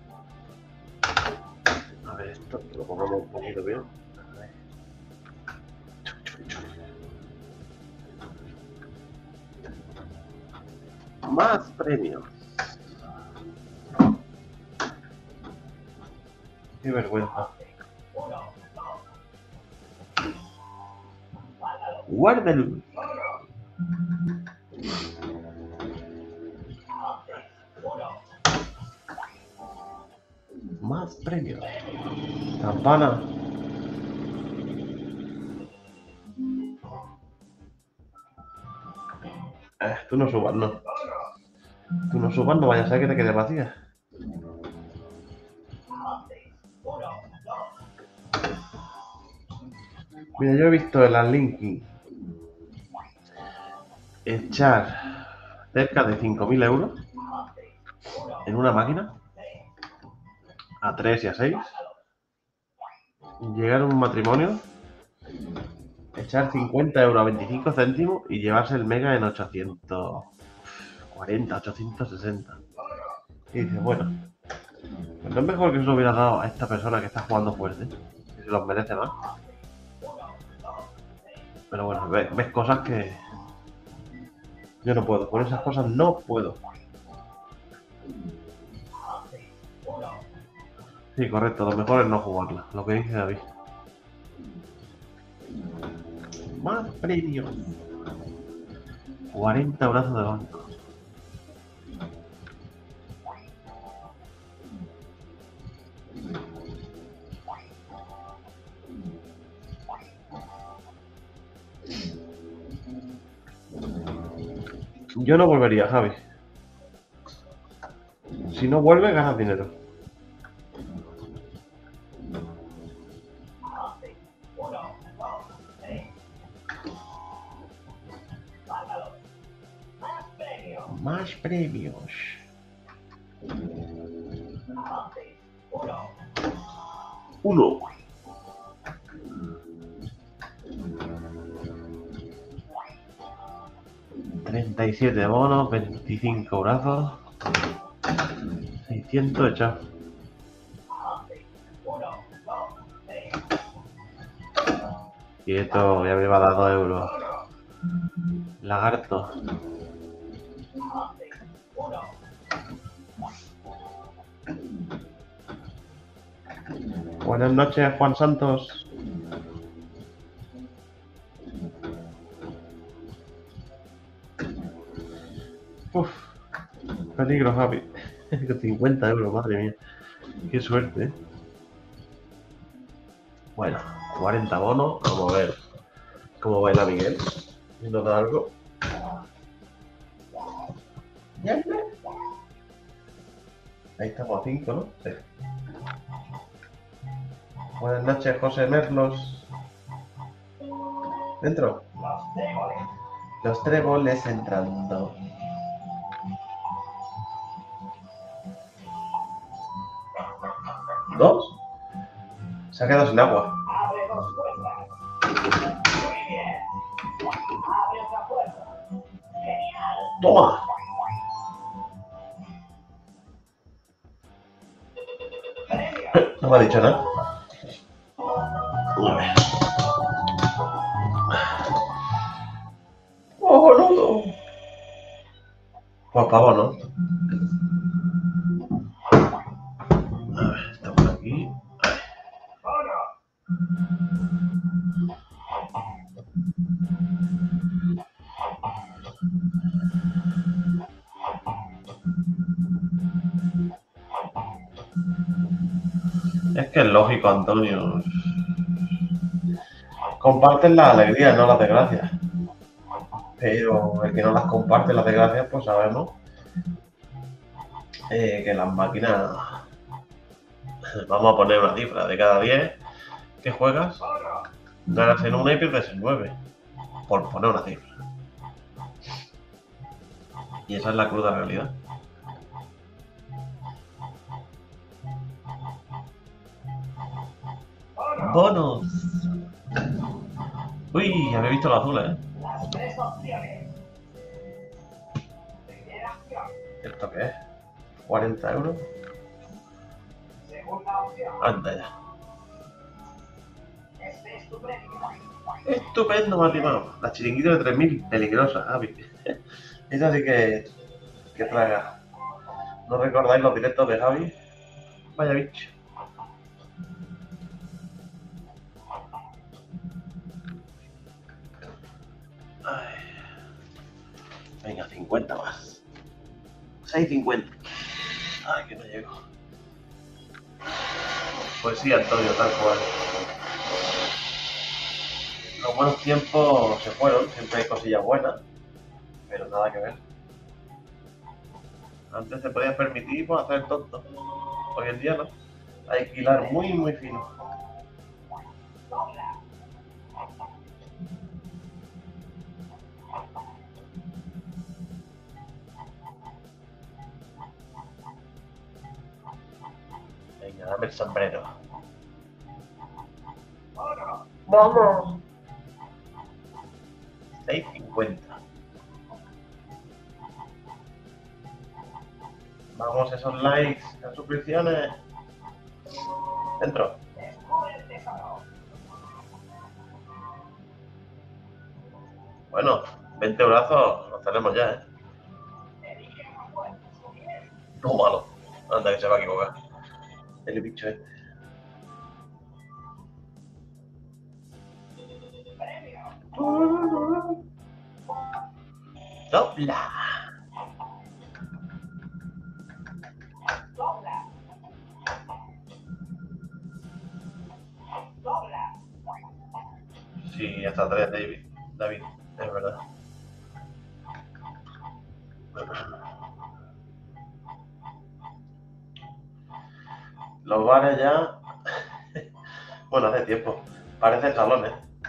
A ver, esto que lo pongamos un poquito bien. Más premios. Qué vergüenza. Guárdalo. Más premios. Campana. Tú no subas, no. Tú no subas, no vaya a ser que te quede vacía. Mira, yo he visto en las Linky echar cerca de 5.000 euros en una máquina a 3 y a 6, llegar a un matrimonio, echar 50 euros a 25 céntimos y llevarse el mega en 840, 860. Y dices, bueno, Pues no es mejor que se lo hubiera dado a esta persona que está jugando fuerte, que se los merece más. Pero bueno, ves cosas que yo no puedo. Con esas cosas no puedo. Sí, correcto. Lo mejor es no jugarla. Lo que dice David. Más premios. 40 brazos de banco. Yo no volvería, Javi. Si no vuelve, ganas dinero. Más premios. Uno. $37 bonos, 25 brazos, 600 echados. Quieto, ya me va a dar 2 euros. Lagarto. Buenas noches, Juan Santos. Uf, peligro, Javi. 50 euros, madre mía. Qué suerte, ¿eh? Bueno, 40 bonos. Vamos a ver cómo baila Miguel. Si nos da algo. Ahí estamos a 5, ¿no? Sí. Buenas noches, José Merlos. Dentro. Los tréboles entrando. ¿Dos? Se ha quedado sin agua. ¡Toma! No me ha dicho nada. A ver. ¡Oh, boludo! Pues pavo, ¿no? A ver, estamos aquí. Es que es lógico, Antonio. Comparten las alegrías, no las desgracias. Pero el que no las comparte las desgracias, pues sabemos que las máquinas... Vamos a poner una cifra. De cada 10 que juegas, ganas en una y pierdes en 9. Por poner una cifra. Y esa es la cruda realidad. ¡Bonos! Uy, había visto los azules, ¿eh? ¿Esto qué es? 40 euros. Anda ya. Estupendo, Matimao. La chiringuita de 3000, peligrosa, Javi. Esa sí que traga. ¿No recordáis los directos de Javi? Vaya bicho. Ay. Venga, 50 más. 6,50. Ay, que no llego. Pues sí, Antonio, tal cual. Los buenos tiempos se fueron, siempre hay cosillas buenas, pero nada que ver. Antes te podías permitir pues, hacer tonto. Hoy en día no. Hay que hilar muy, muy fino. Venga, dame el sombrero. ¡Vamos! 6,50. Vamos, esos likes, las suscripciones. Dentro. Bueno, 20 brazos los tenemos ya, ¿eh? Tómalo. Anda, que se va a equivocar. El bicho este. ¡Dobla! Sí, hasta 3, David, es verdad. Los bares ya... Bueno, hace tiempo. Parecen salones.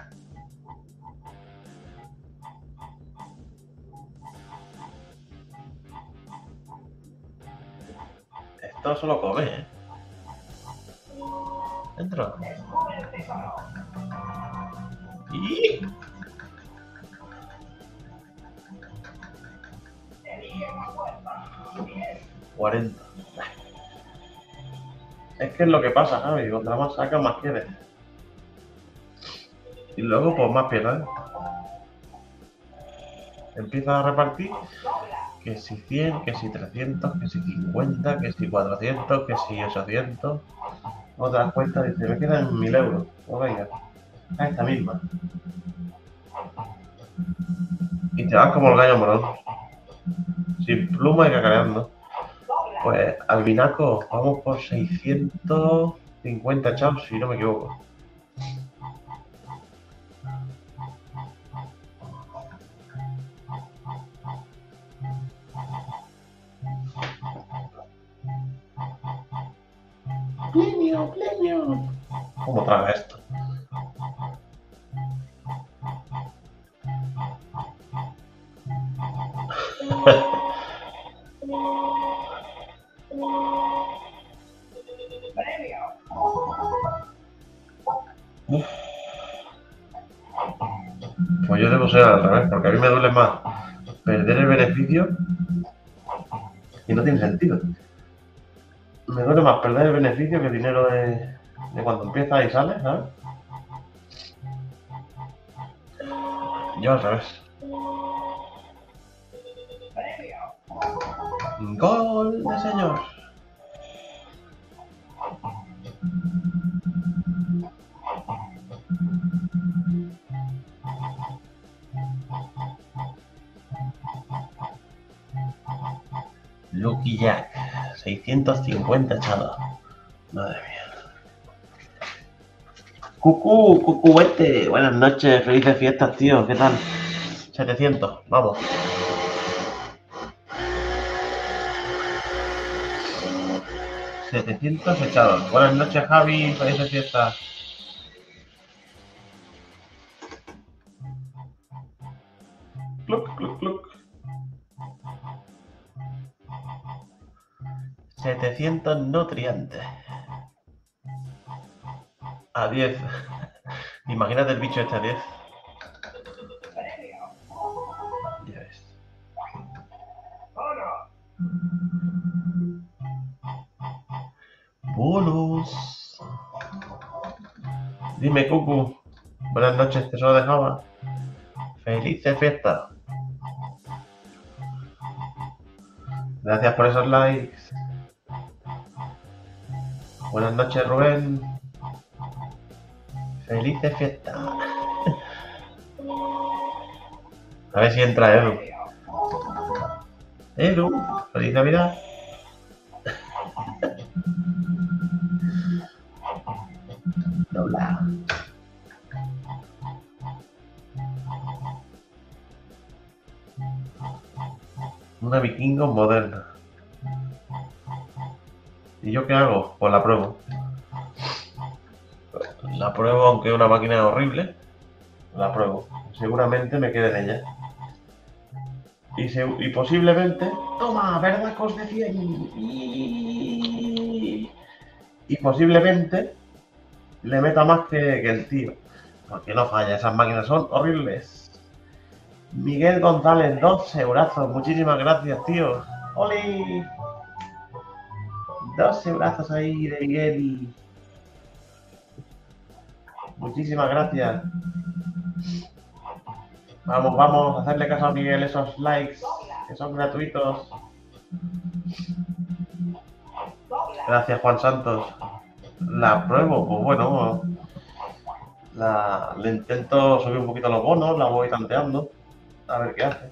Esto solo come, ¿eh? Dentro. ¡Y! ¡40! Es que es lo que pasa, Javi. Contra más sacas, más quieres. Y luego, pues más pierdes. Empiezas a repartir. Que si 100, que si 300, que si 50, que si 400, que si 800. No te das cuenta, dice, me quedan 1000 euros. Pues venga, a esta misma. Y te vas como el gallo morón. Sin pluma y cacareando. Pues al binaco vamos por 650 chavos, si no me equivoco. Plenio. ¿Cómo traga esto? Uf. Pues yo debo ser al revés, porque a mí me duele más perder el beneficio y no tiene sentido. Me duele más perder el beneficio que el dinero de cuando empiezas y sales, ¿sabes? Yo al revés. ¡Gol de señor! Lucky Jack, 650 chavos. Madre mía. Cucuete, buenas noches, felices fiestas, tío, ¿qué tal? 700, vamos. $700 echados. Buenas noches, Javi, felices fiestas. Cluc, cluc, cluc. 700 nutrientes. A 10. Imagínate el bicho este a 10. Ya ves. Bonus. Dime, Cucu. Buenas noches, tesoro de Java. Felices fiestas. Gracias por esos likes. Buenas noches, Rubén. Felices fiestas. A ver si entra Edu. Edu, feliz Navidad. Dobla. Una vikingo moderna. ¿Y yo qué hago? Pues la pruebo. La pruebo, aunque una máquina es horrible. La pruebo. Seguramente me quede en ella. Y posiblemente... ¡Toma! ¡Verdacos de 100! Y posiblemente le meta más que el tío. Porque no falla, esas máquinas son horribles. Miguel González, 12 eurazos. Muchísimas gracias, tío. ¡Oli! 12 brazos ahí de Miguel. Muchísimas gracias. Vamos, vamos, a hacerle caso a Miguel, esos likes que son gratuitos. Gracias, Juan Santos. La pruebo, pues bueno, le intento subir un poquito los bonos, la voy tanteando, a ver qué hace.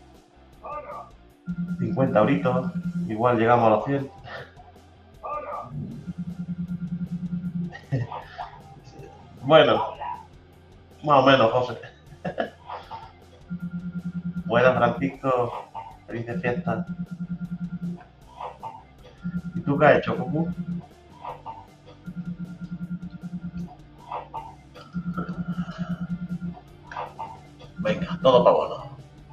50 euritos, igual llegamos a los 100. Bueno, más o menos, José. Buenas, Francisco. Felices fiestas. ¿Y tú qué has hecho, Cucu? Venga, todo para bono.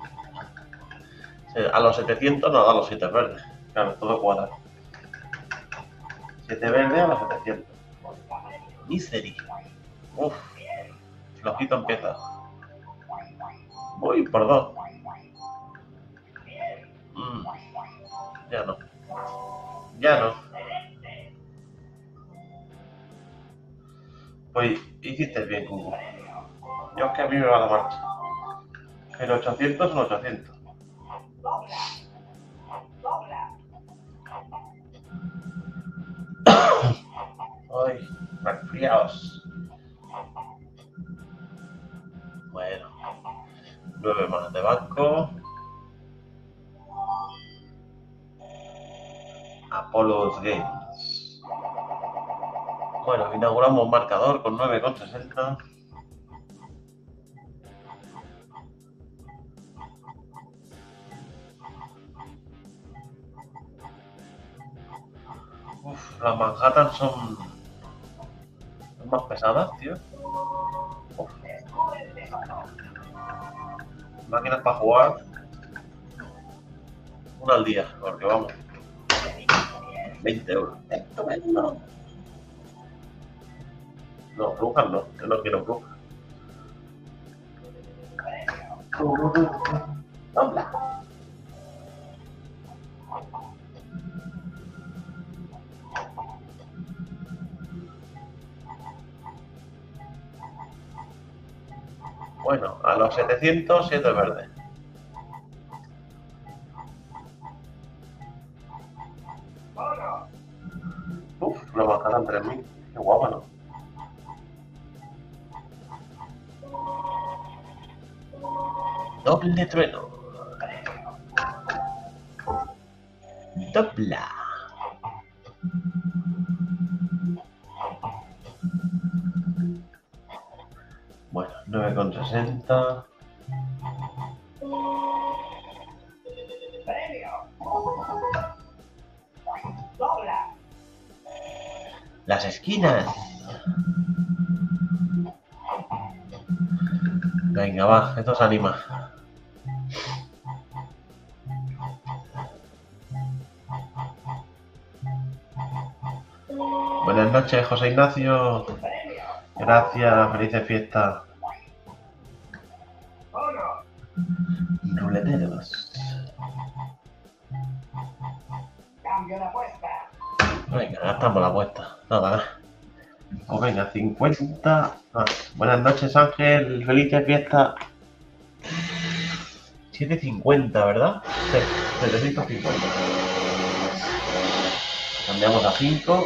A los 700 nos da los 7 verdes. Claro, todo cuadra. 7 verdes a los 700. Misery. Uff. Flojito empieza. Voy por 2. Ya no. Ya no. Pues hiciste bien, Cucu. Yo es que a mí me va la marcha. Pero 800 son 800. Ay, resfriados. Bueno. 9 más de banco. Apollo's Games. Bueno, inauguramos marcador con 9,60. Uf, las Manhattan son más pesadas, tío. Uf. Máquinas para jugar. Una al día, porque vamos. 20 euros. Estupendo. No, brujas no. Yo no quiero brujas. Dobla. Bueno, a los 700, 7 verdes. Uf, lo bajarán 3000. Qué guapa, ¿no? Doble trueno. Dobla. Bueno, 9,60. Las esquinas. Venga, va, esto se anima. Buenas noches, José Ignacio. Gracias, felices fiestas. Ruleteros. Cambio de apuesta. Venga, gastamos la apuesta. Nada. Pues venga, 50 más. Buenas noches, Ángel. Felices fiestas. 750, ¿verdad? Sí, 750. Cambiamos a 5.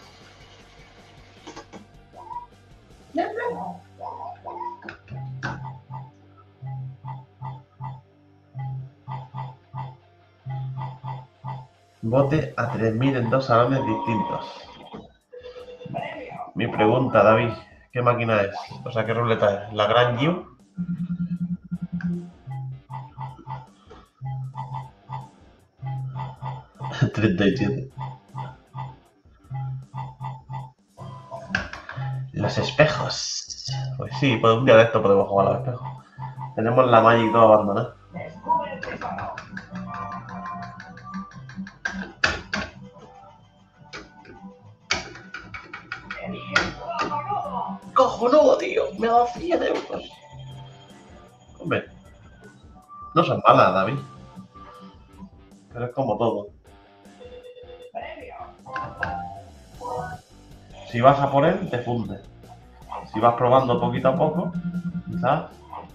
Bote a 3000 en 2 salones distintos. Mi pregunta, David, ¿qué máquina es? O sea, ¿qué ruleta es? ¿La Grand U? $37. Los espejos. Pues sí, pues un día de esto podemos jugar a los espejos. Tenemos la Magic 2 abandonada. ¡Cojonudo, tío! Me ha dado 100 euros. Hombre, no son malas, David. Pero es como todo. Si vas a por él, te funde. Si vas probando poquito a poco, quizás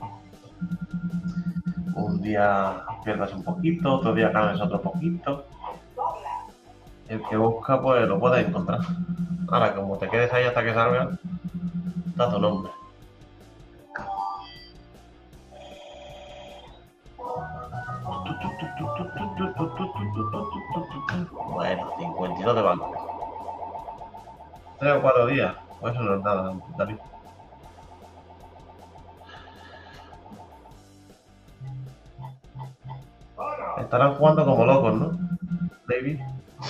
un día pierdas un poquito, otro día ganes otro poquito. El que busca, pues lo puedes encontrar. Ahora, como te quedes ahí hasta que salga, da tu nombre. Bueno, 52 de banco. 3 o 4 días. Pues eso no es nada, David. Estarán jugando como locos, ¿no? David.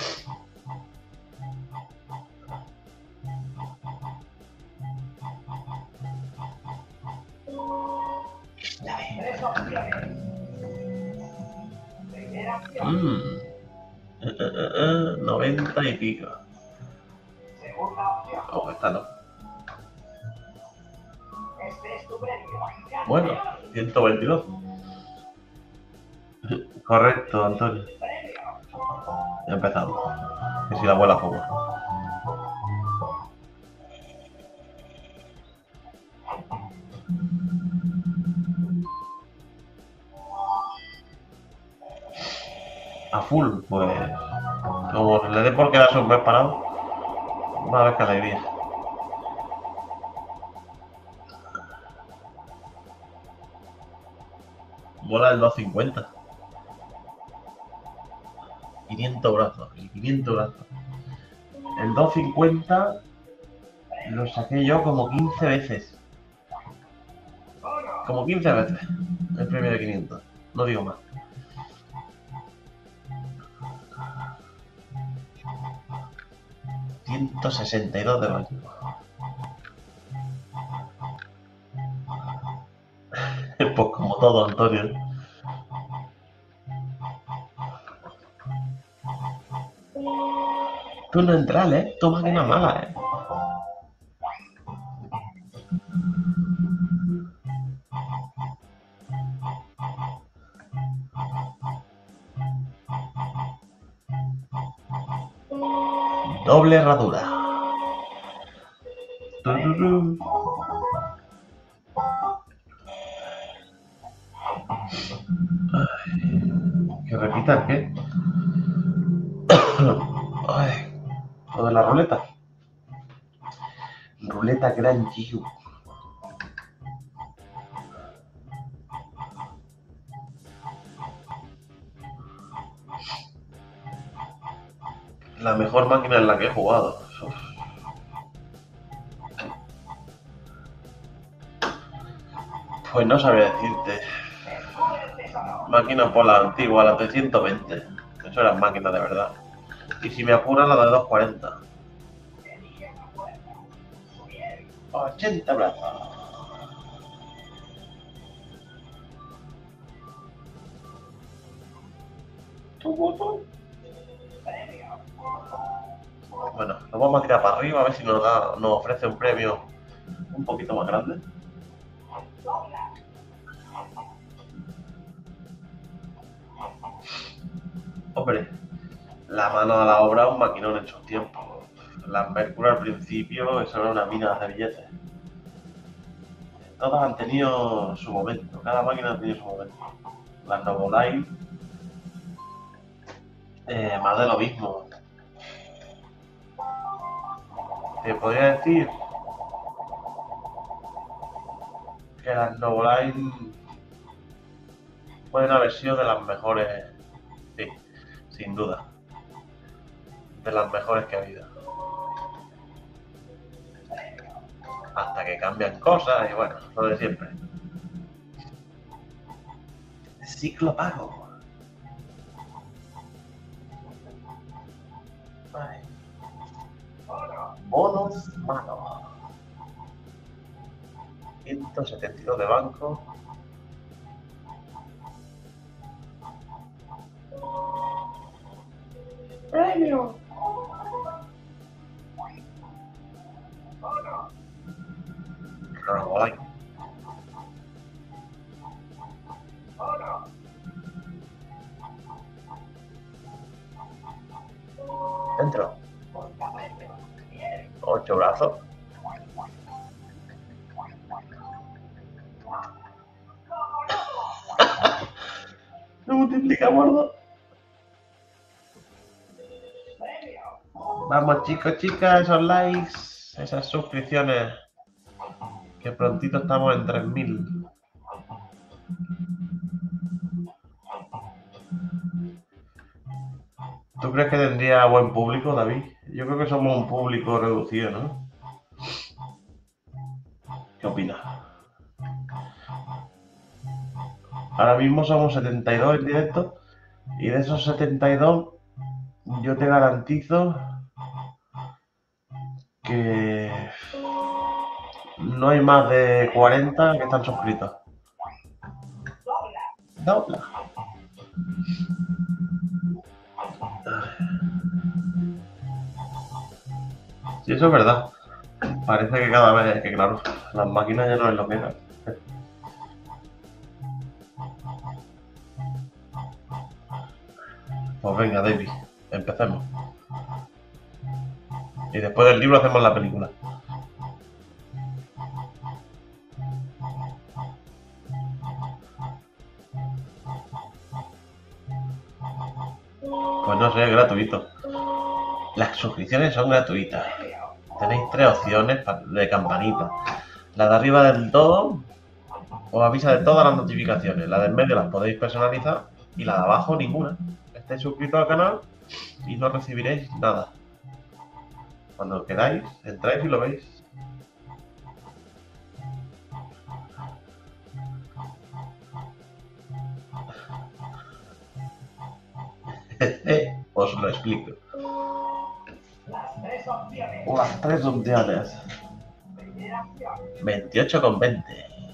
Mmm. 90 y pico. Oh, esta no. Bueno, 122. Correcto, Antonio. Ya empezamos. Que si la abuela fuma. A full, pues. Como le dé por quedarse un mes parado, va a ver qué alegría. Mola el 250. 500 brazos. Y 500 brazos. El 250 lo saqué yo como 15 veces. Como 15 veces. El premio de 500. No digo más. $162 de banco. Pues como todo, Antonio. Tú no entras, ¿eh? Tu máquina mala, ¿eh? Doble herradura. Tururú. Que repita el qué. Ay, lo de la ruleta. Ruleta Gran Chiu. La mejor máquina en la que he jugado. Pues no sabría decirte. Máquina por la antigua, la de 120. Eso eran máquinas de verdad. Y si me apuran, la de 240. 80 brazos. Bueno, lo vamos a tirar para arriba a ver si nos ofrece un premio un poquito más grande. Hombre, la mano a la obra, un maquinón en sus tiempos. La Mercury al principio, eso era una mina de hacer billetes. Todas han tenido su momento, cada máquina ha tenido su momento. Las Novolite, más de lo mismo. Te podría decir que las Novolite pueden haber sido de las mejores, sí, sin duda, de las mejores que ha habido. Hasta que cambian cosas y bueno, lo de siempre. Ciclo pago. Vale. Bonos mano. 172 de banco. Premio. Robolike. Dentro. 8 brazos. Se multiplica por 2. Vamos chicos, chicas, esos likes, esas suscripciones. Que prontito estamos en 3000. ¿Tú crees que tendría buen público, David? Yo creo que somos un público reducido, ¿no? ¿Qué opinas? Ahora mismo somos 72 en directo y de esos 72 yo te garantizo que no hay más de 40 que están suscritos. Dobla. Sí, eso es verdad. Parece que cada vez, que claro, las máquinas ya no es lo que eran. Pues venga, David, empecemos. Y después del libro hacemos la película. Pues no sé, es gratuito. Las suscripciones son gratuitas. Tenéis 3 opciones de campanita. La de arriba del todo os avisa de todas las notificaciones. La del medio las podéis personalizar y la de abajo ninguna. Estáis suscritos al canal y no recibiréis nada. Cuando queráis, entráis y lo veis. Os lo explico. Las 3 opciones. 28,20.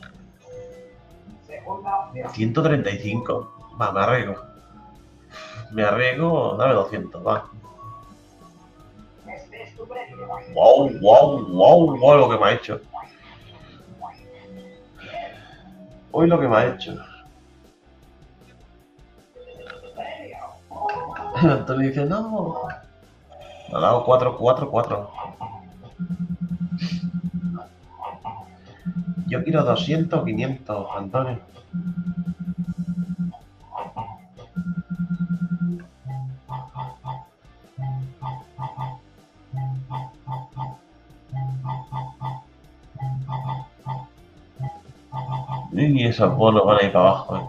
135. Va, me arriesgo. Me arriesgo, dame 200, va. Wow, wow, wow, wow, lo que me ha hecho. Hoy lo que me ha hecho. Antonio dice, no. Me ha dado 4, 4, 4. Yo quiero 200, 500, Antonio. Y esos bonos van a ir para abajo,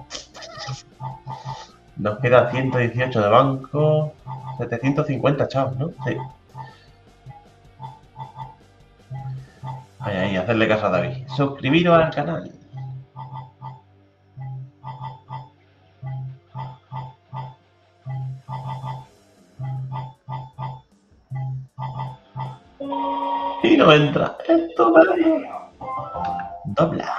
Nos queda 118 de banco, 750 chavos, ¿no? Sí. Ahí, hacerle caso a David. Suscribiros al canal. Y no entra. Estupendo. Dobla.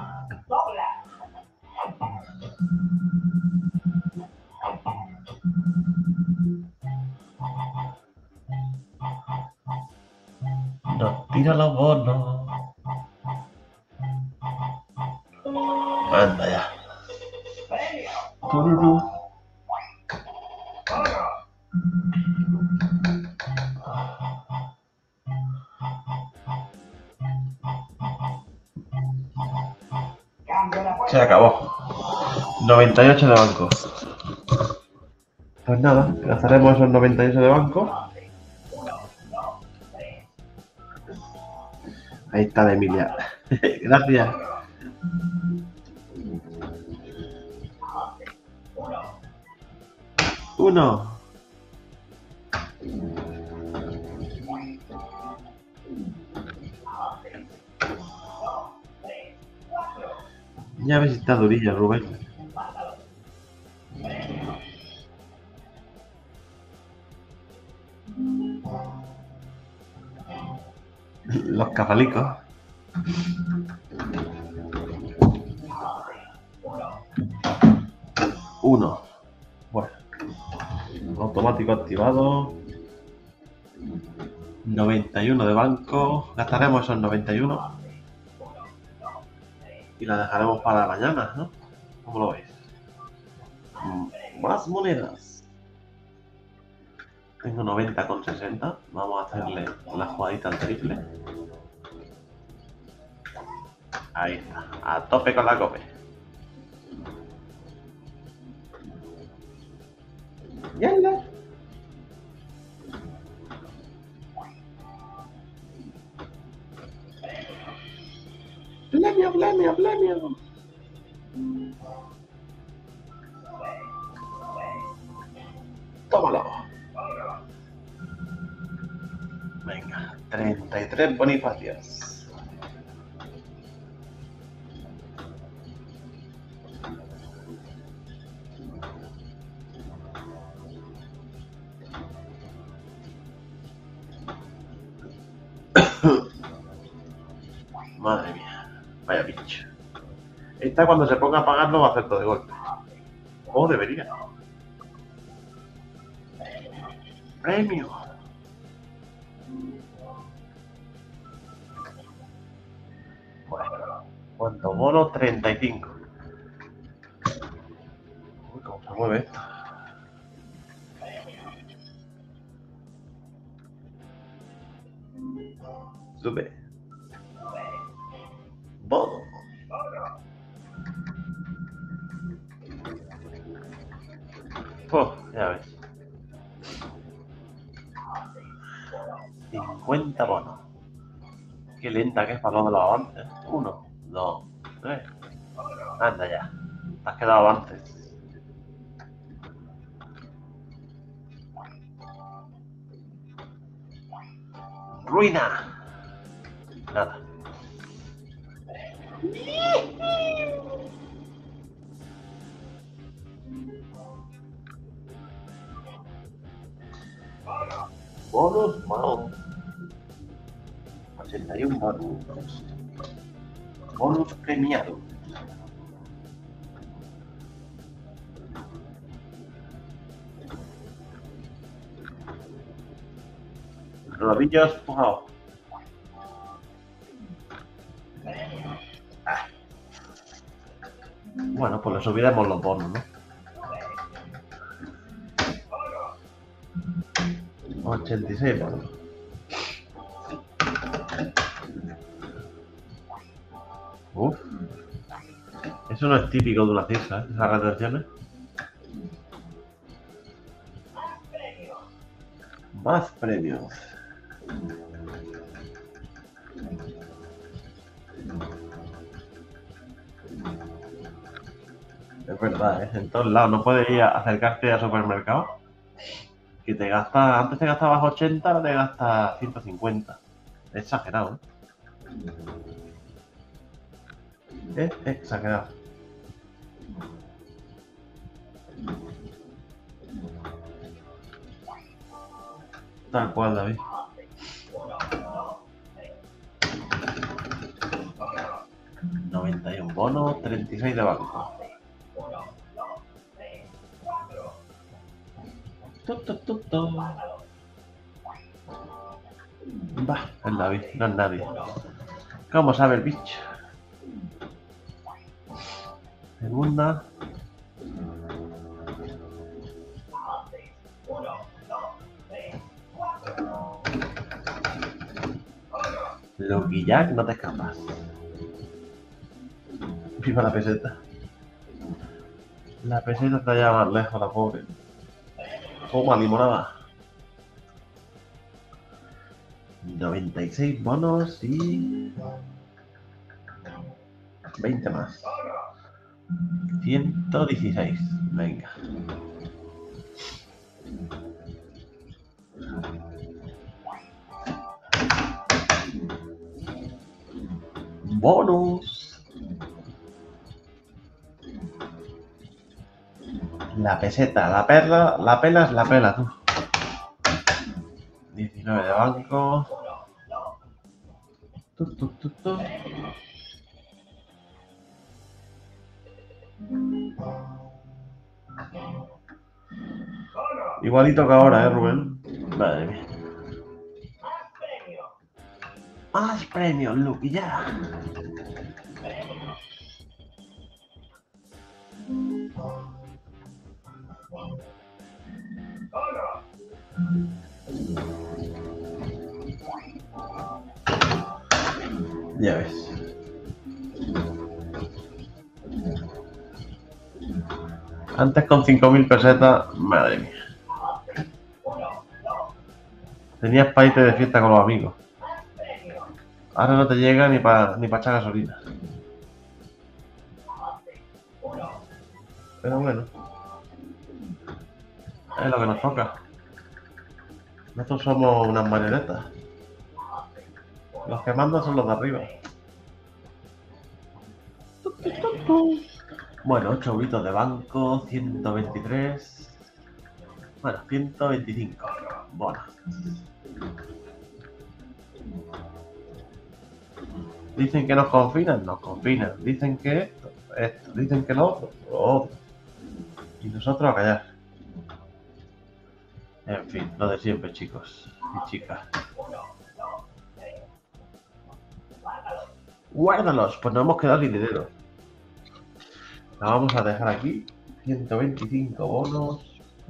Nos tira los bonos. Anda ya. Tururú. Se acabó. 98 de banco. Pues nada, gastaremos esos 98 de banco. Ahí está la Emilia. Gracias. Uno. Ya ves si está durilla, Rubén. Los cafalicos. Uno. Bueno. Automático activado. 91 de banco. Gastaremos esos 91. Y la dejaremos para mañana, ¿no? ¿Cómo lo veis? Más monedas. Tengo 90,60. Vamos a hacerle la jugadita al triple. Ahí está. A tope con la cope. ¡Yala! ¡Blemio, blemio, blemio! ¡Tómalo! Venga, 33 bonifacios. Madre mía, vaya bicho. Esta cuando se ponga a pagar no va a hacer todo de golpe. O debería. ¡Premio! Bueno, ¿cuánto bono? 35. Uy, cómo se mueve esto. Sube. Bono. Ya ves. 50 bonos. Qué lenta que es para los de los avances. 1, 2, 3. Anda ya. Te has quedado avances. Ruina. Nada. Bonus mount. 81 bonus. Bonus premiado. Rodillas empujados. Bueno, pues le subiremos los bonos, ¿no? 86 bonos. Uf. Eso no es típico de una CIRSA, ¿eh? Esas retenciones. Más premios. Es verdad, ¿eh? En todos lados. No puedes ir a acercarte al supermercado. Que te gasta, antes te gastabas 80, ahora te gastas 150. Es exagerado, ¿eh? Es exagerado. Tal cual, David. ...91 bonos, 36 de banco. Va, es David, no es nadie. ¿Cómo sabe el bicho? Segunda. Lucky Jack, no te escapas. Viva la peseta. La peseta está ya más lejos, la pobre. Toma limonada. 96 bonos y 20 más. 116. Venga. Bonus. La peseta, la perla, la pelas, la pela tú. 19 de banco. Igualito que ahora, Rubén. Madre mía. Más premios, Lucky ya. Ya ves. Antes con 5.000 pesetas, madre mía. Tenías para irte de fiesta con los amigos. Ahora no te llega ni pa echar gasolina. Pero bueno, es lo que nos toca. Nosotros somos unas marionetas. Los que mandan son los de arriba. Bueno, 8 euritos de banco, 123. Bueno, 125. Bueno. Dicen que nos confinan. Dicen que esto. Dicen que lo otro. Y nosotros a callar. En fin, lo de siempre, chicos y chicas. Guárdalos, pues nos hemos quedado sin dinero. La vamos a dejar aquí. 125 bonos.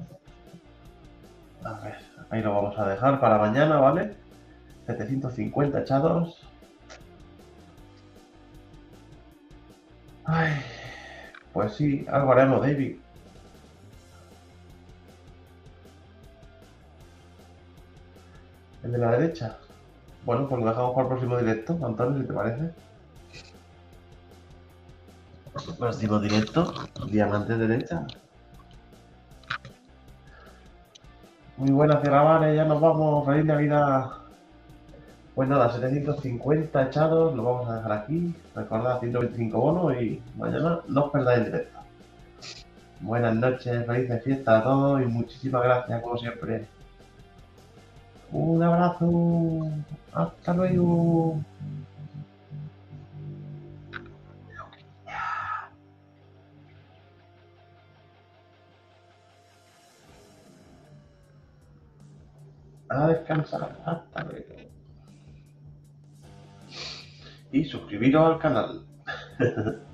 A ver, ahí lo vamos a dejar para mañana, ¿vale? 750 echados. Ay, pues sí, algo haremos, David. El de la derecha. Bueno, pues lo dejamos para el próximo directo, Antonio, si te parece. Próximo directo, diamante derecha. Muy buena, Cierravales, ya nos vamos. Feliz Navidad. Pues nada, 750 echados, lo vamos a dejar aquí. Recordad, 125 bonos y mañana no os perdáis el directo. Buenas noches, felices fiestas a todos y muchísimas gracias, como siempre. Un abrazo. Hasta luego. A descansar. Hasta luego. Y suscribiros al canal.